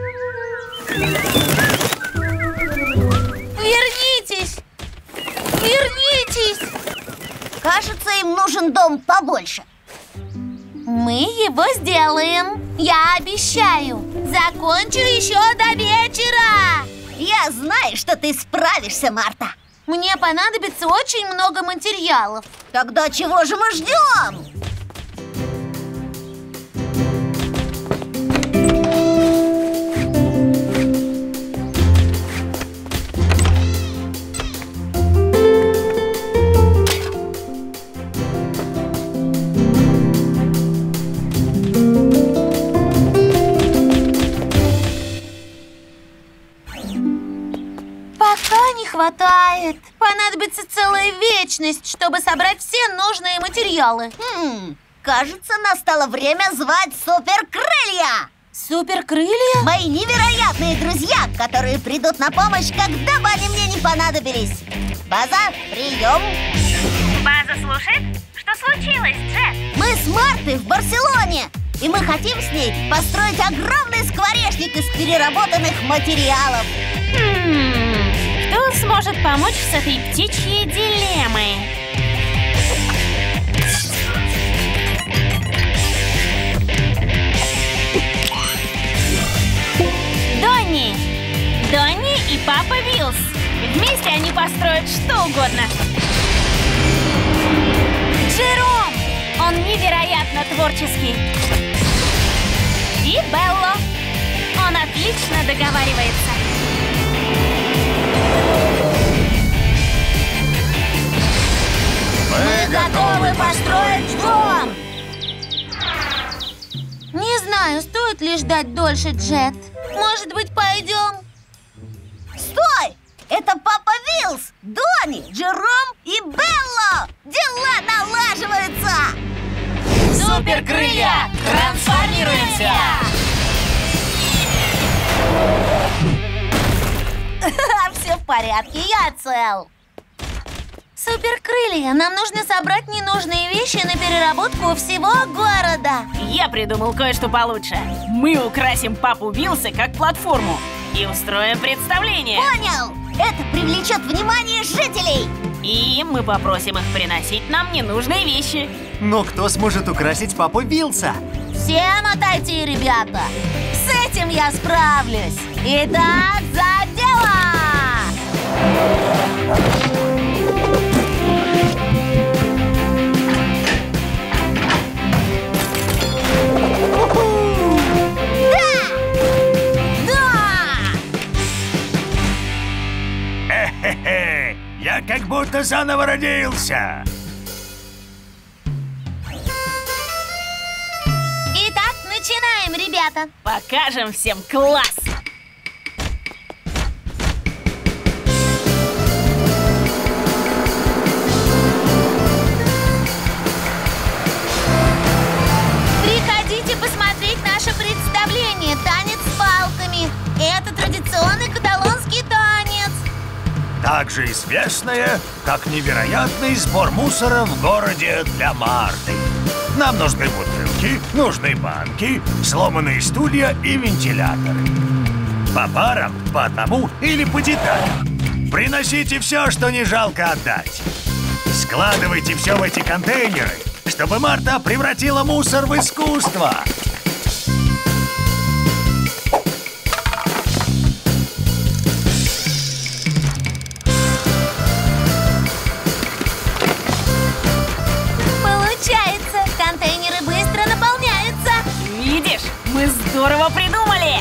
Вернитесь! Вернитесь! Кажется, им нужен дом побольше. Мы его сделаем. Я обещаю. Закончу еще до вечера. Я знаю, что ты справишься, Марта. Мне понадобится очень много материалов. Тогда чего же мы ждем? Пока не хватает. Понадобится целая вечность, чтобы собрать все нужные материалы. Хм, кажется, настало время звать суперкрылья. Суперкрылья? Мои невероятные друзья, которые придут на помощь, когда бы они мне не понадобились. База, прием. База слушает. Что случилось, Джет? Мы с Мартой в Барселоне. И мы хотим с ней построить огромный скворечник из переработанных материалов. Хм, кто сможет помочь с этой птичьей дилеммой? Донни! Донни и папа Вилс. Вместе они построят что угодно. Он невероятно творческий. И Белло. Он отлично договаривается. Мы готовы построить дом! Не знаю, стоит ли ждать дольше, Джет. Может быть, пойдем? Стой! Это Папа Вилс, Донни, Джером и Белло! Дела налаживаются! Суперкрылья! Трансформируемся! Все в порядке, я цел. Суперкрылья, нам нужно собрать ненужные вещи на переработку всего города. Я придумал кое-что получше. Мы украсим Папу Вилса как платформу и устроим представление. Понял! Это привлечет внимание жителей. И мы попросим их приносить нам ненужные вещи. Но кто сможет украсить Папу Вилса? Всем отойти, ребята. С этим я справлюсь. Итак, за дело! Хе-хе, я как будто заново родился. Итак, начинаем, ребята. Покажем всем класс! Приходите посмотреть наше представление «Танец с палками». Это традиционный каталонский танец. Также известное, как невероятный сбор мусора в городе для Марты. Нам нужны бутылки, нужны банки, сломанные стулья и вентиляторы. По парам, по одному или по деталям. Приносите все, что не жалко отдать. Складывайте все в эти контейнеры, чтобы Марта превратила мусор в искусство. Получается, контейнеры быстро наполняются. Видишь, мы здорово придумали!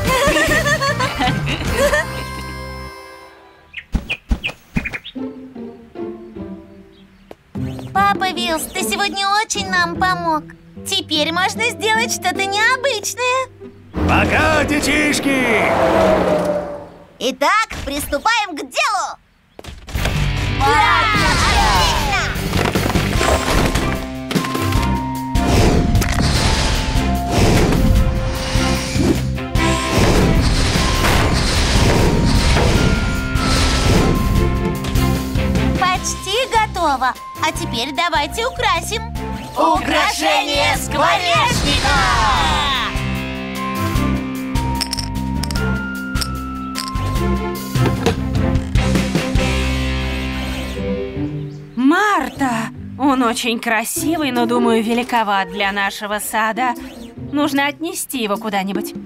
Папа Вилс, ты сегодня очень нам помог. Теперь можно сделать что-то необычное. Пока, детишки! Итак, приступаем к делу. Почти готово. А теперь давайте украсим. Украшение скворечника! Марта! Он очень красивый, но, думаю, великоват для нашего сада. Нужно отнести его куда-нибудь.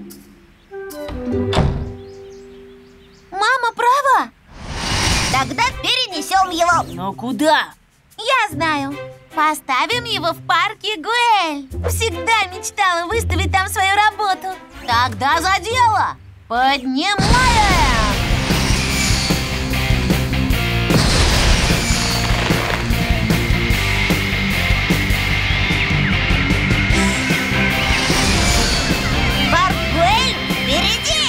Мама права. Тогда перенесем его. Но куда? Я знаю. Поставим его в парке Гуэль. Всегда мечтала выставить там свою работу. Тогда за дело. Поднимаем! Парк Гуэль впереди!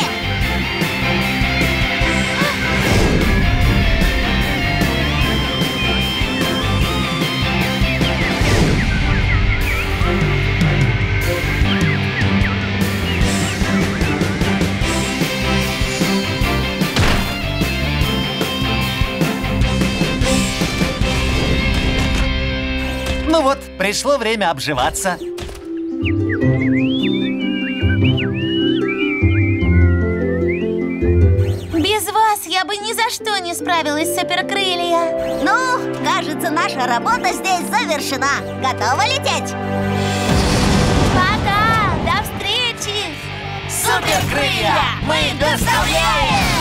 Ну вот, пришло время обживаться. Без вас я бы ни за что не справилась, суперкрылья. Ну, кажется, наша работа здесь завершена. Готова лететь? Пока! До встречи! Суперкрылья! Мы доставляем!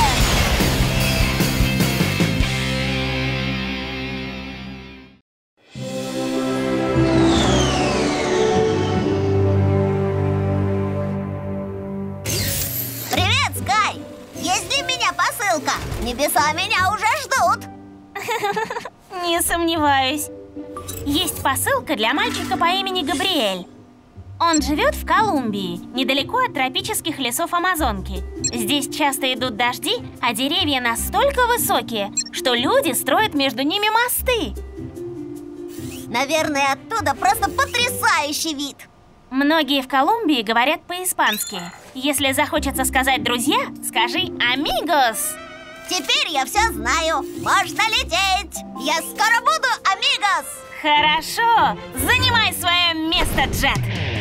Не сомневаюсь. Есть посылка для мальчика по имени Габриэль. Он живет в Колумбии, недалеко от тропических лесов Амазонки. Здесь часто идут дожди, а деревья настолько высокие, что люди строят между ними мосты. Наверное, оттуда просто потрясающий вид. Многие в Колумбии говорят по-испански. Если захочется сказать «друзья», скажи «амигос». Теперь я все знаю. Можно лететь. Я скоро буду, амигос. Хорошо. Занимай свое место, Джет.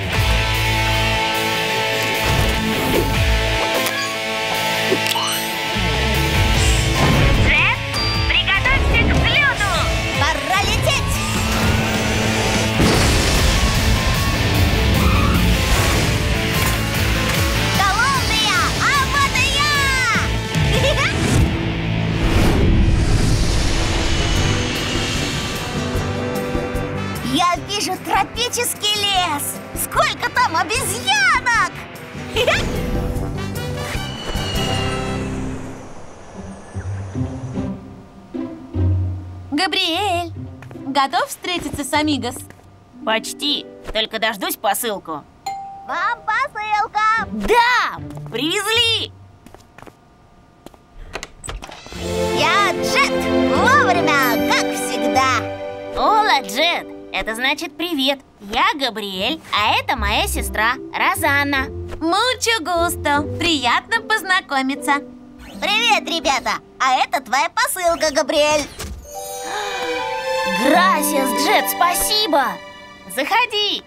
Джет, приготовься к взлету. Пора лететь. Колумбия, а вот и я! Я вижу тропический лес. Сколько там обезьянок! Габриэль, готов встретиться с амигос? Почти. Только дождусь посылку. Вам посылка! Да! Привезли! Я Джет! Вовремя, как всегда! Ола, Джет! Это значит привет. Я Габриэль, а это моя сестра Розанна. Мучо густо. Приятно познакомиться. Привет, ребята! А это твоя посылка, Габриэль. Грасиас, Джет, спасибо! Заходи!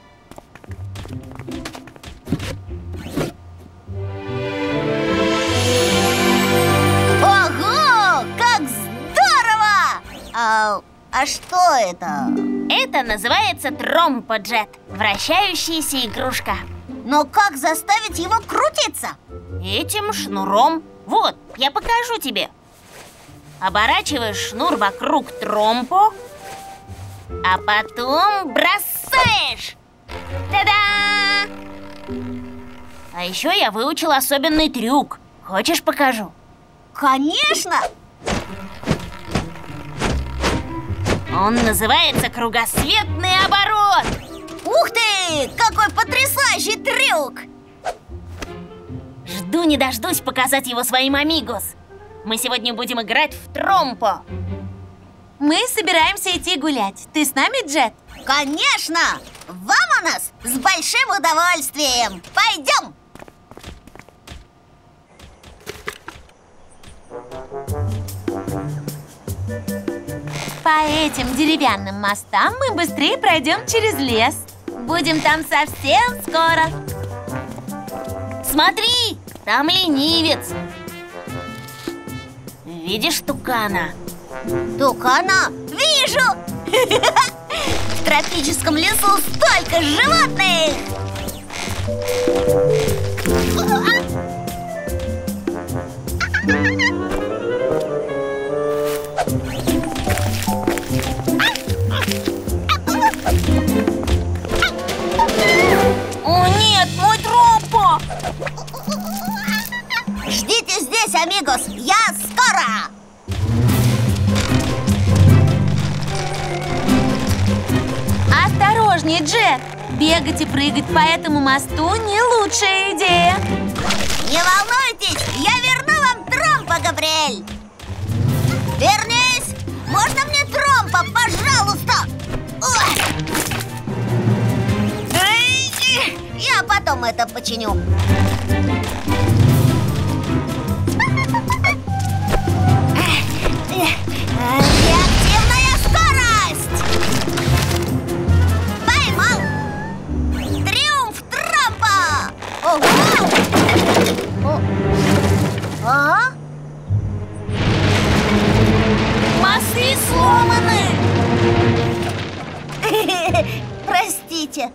Ого! Как здорово! А, а что это? Это называется тромпо, Джет. Вращающаяся игрушка. Но как заставить его крутиться? Этим шнуром. Вот, я покажу тебе. Оборачиваешь шнур вокруг тромпо, а потом бросаешь. Та-да! А еще я выучил особенный трюк. Хочешь, покажу? Конечно! Он называется кругосветный оборот. Ух ты! Какой потрясающий трюк! Жду не дождусь показать его своим амигос. Мы сегодня будем играть в тромпо. Мы собираемся идти гулять. Ты с нами, Джет? Конечно! Вамонос! С большим удовольствием! Пойдем! По этим деревянным мостам мы быстрее пройдем через лес. Будем там совсем скоро. Смотри, там ленивец. Видишь тукана? Тукана? Вижу! В тропическом лесу столько животных! О нет, мой тромпо! Ждите здесь, амигос! Я скоро! Осторожнее, Джет! Бегать и прыгать по этому мосту не лучшая идея. Не волнуйтесь, я верну вам тромпо, Габриэль! Вернись! Можно мне тромпо, пожалуйста? Ой! Эй, я потом это починю. Реактивная скорость! Поймал! Триумф тромпо! Ого! О. А? Мосты сломаны! Простите.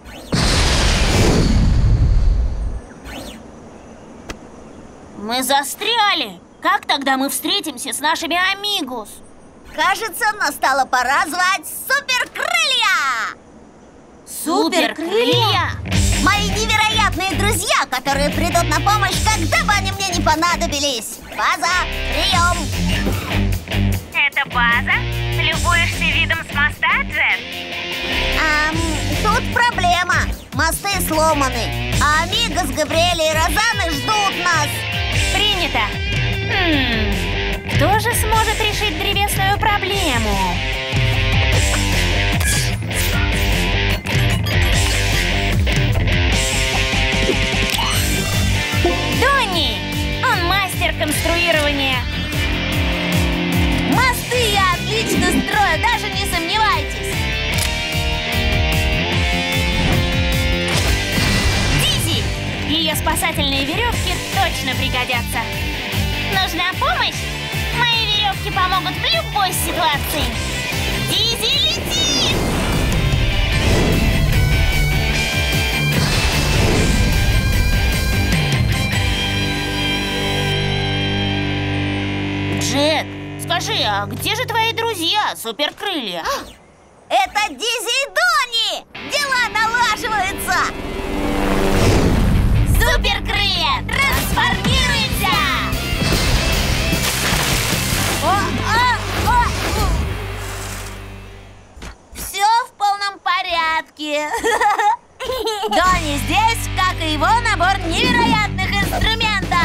Мы застряли. Как тогда мы встретимся с нашими амигос? Кажется, настала пора звать суперкрылья! Суперкрылья? Мои невероятные друзья, которые придут на помощь, когда бы они мне не понадобились. База, прием! Это база. любуешься видом с моста, Джет? Ам, тут проблема. Мосты сломаны. А Амигос, Габриэль и Розанна ждут нас. Принято. Хм, кто же сможет решить древесную проблему? Донни! Он мастер конструирования. Мосты я отлично строю, даже не сомневайтесь. Дизи! Ее спасательные веревки точно пригодятся. Нужна помощь? Мои веревки помогут в любой ситуации. Дизи летит! Джет, скажи, а где же твои друзья, суперкрылья? Это Дизи и Донни! Дела налаживаются! Суперкрылья, трансформируемся! Все в полном порядке. Донни здесь, как и его набор невероятных инструментов.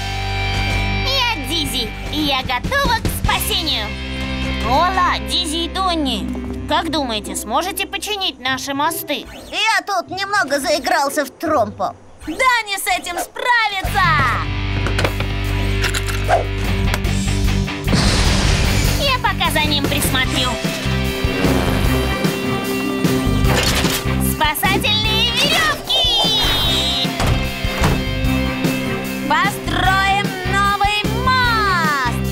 Я Дизи, и я готова к спасению. Ола, Дизи и Донни, как думаете, сможете починить наши мосты? Я тут немного заигрался в тромпу. Донни с этим справится. Я пока за ним присмотрю. Спасательные веревки! Построим новый мост.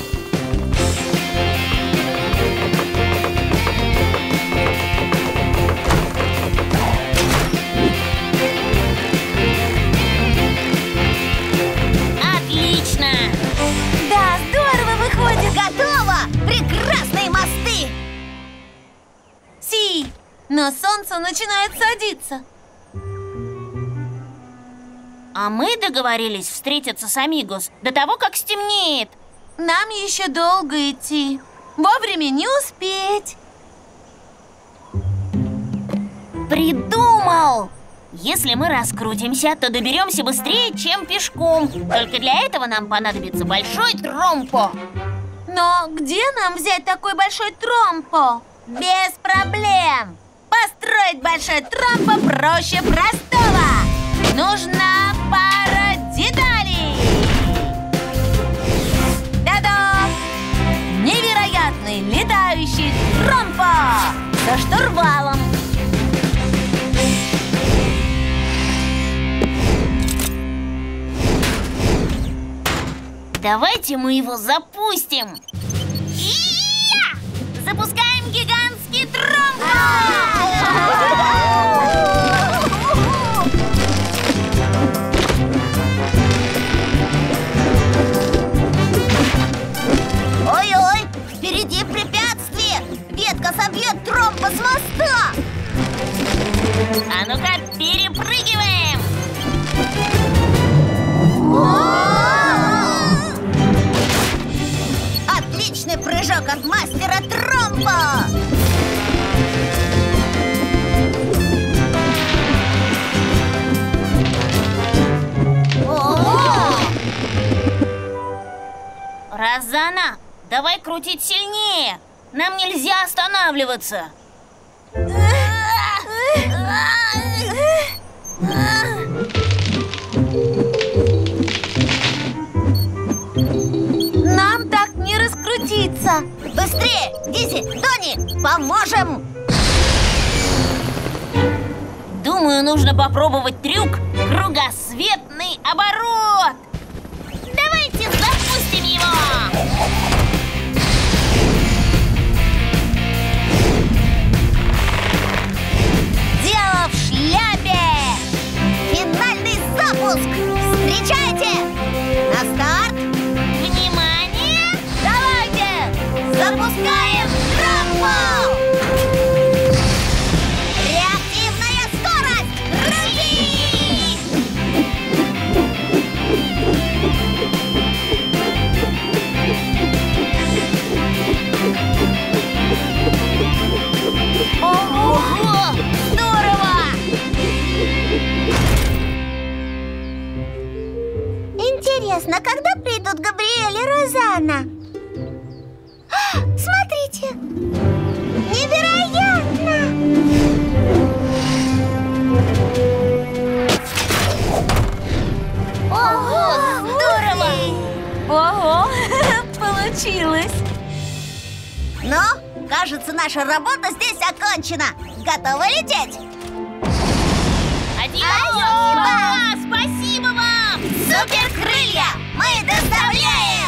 Отлично! Да, здорово выходит. Готово! Прекрасные мосты! Си, но солнце начинает садиться. А мы договорились встретиться с Амигос до того, как стемнеет. Нам еще долго идти. Вовремя не успеть. Придумал! Если мы раскрутимся, то доберемся быстрее, чем пешком. Только для этого нам понадобится большой тромпо. Но где нам взять такой большой тромпо? Без проблем. Построить большой тромпо проще простого. Нужна пара деталей. Та-дам! Невероятный летающий тромпо со штурвалом. Давайте мы его запустим. И-я! Запускаем гигантский тромпо! Ой-ой, впереди препятствие! Ветка собьет тромпо с моста! А ну-ка, перепрыгиваем! Отличный прыжок от мастера тромпо! Розанна, давай крутить сильнее! Нам нельзя останавливаться! Нам так не раскрутиться. Быстрее, Дизи, Донни, поможем! Думаю, нужно попробовать трюк кругосветный оборот! Давайте запустим его! Дело в шляпе! Финальный запуск! Встречайте! На старт! Внимание! Давайте! Запускаем тромпо! Реактивная скорость! Крути! Интересно, когда придут Габриэль и Розанна? А, смотрите! Невероятно! Ого, здорово! Ого, получилось! Ну, кажется, наша работа здесь окончена. Готовы лететь? Адьос! Пока! Спасибо вам! Суперкрылья! Мы доставляем!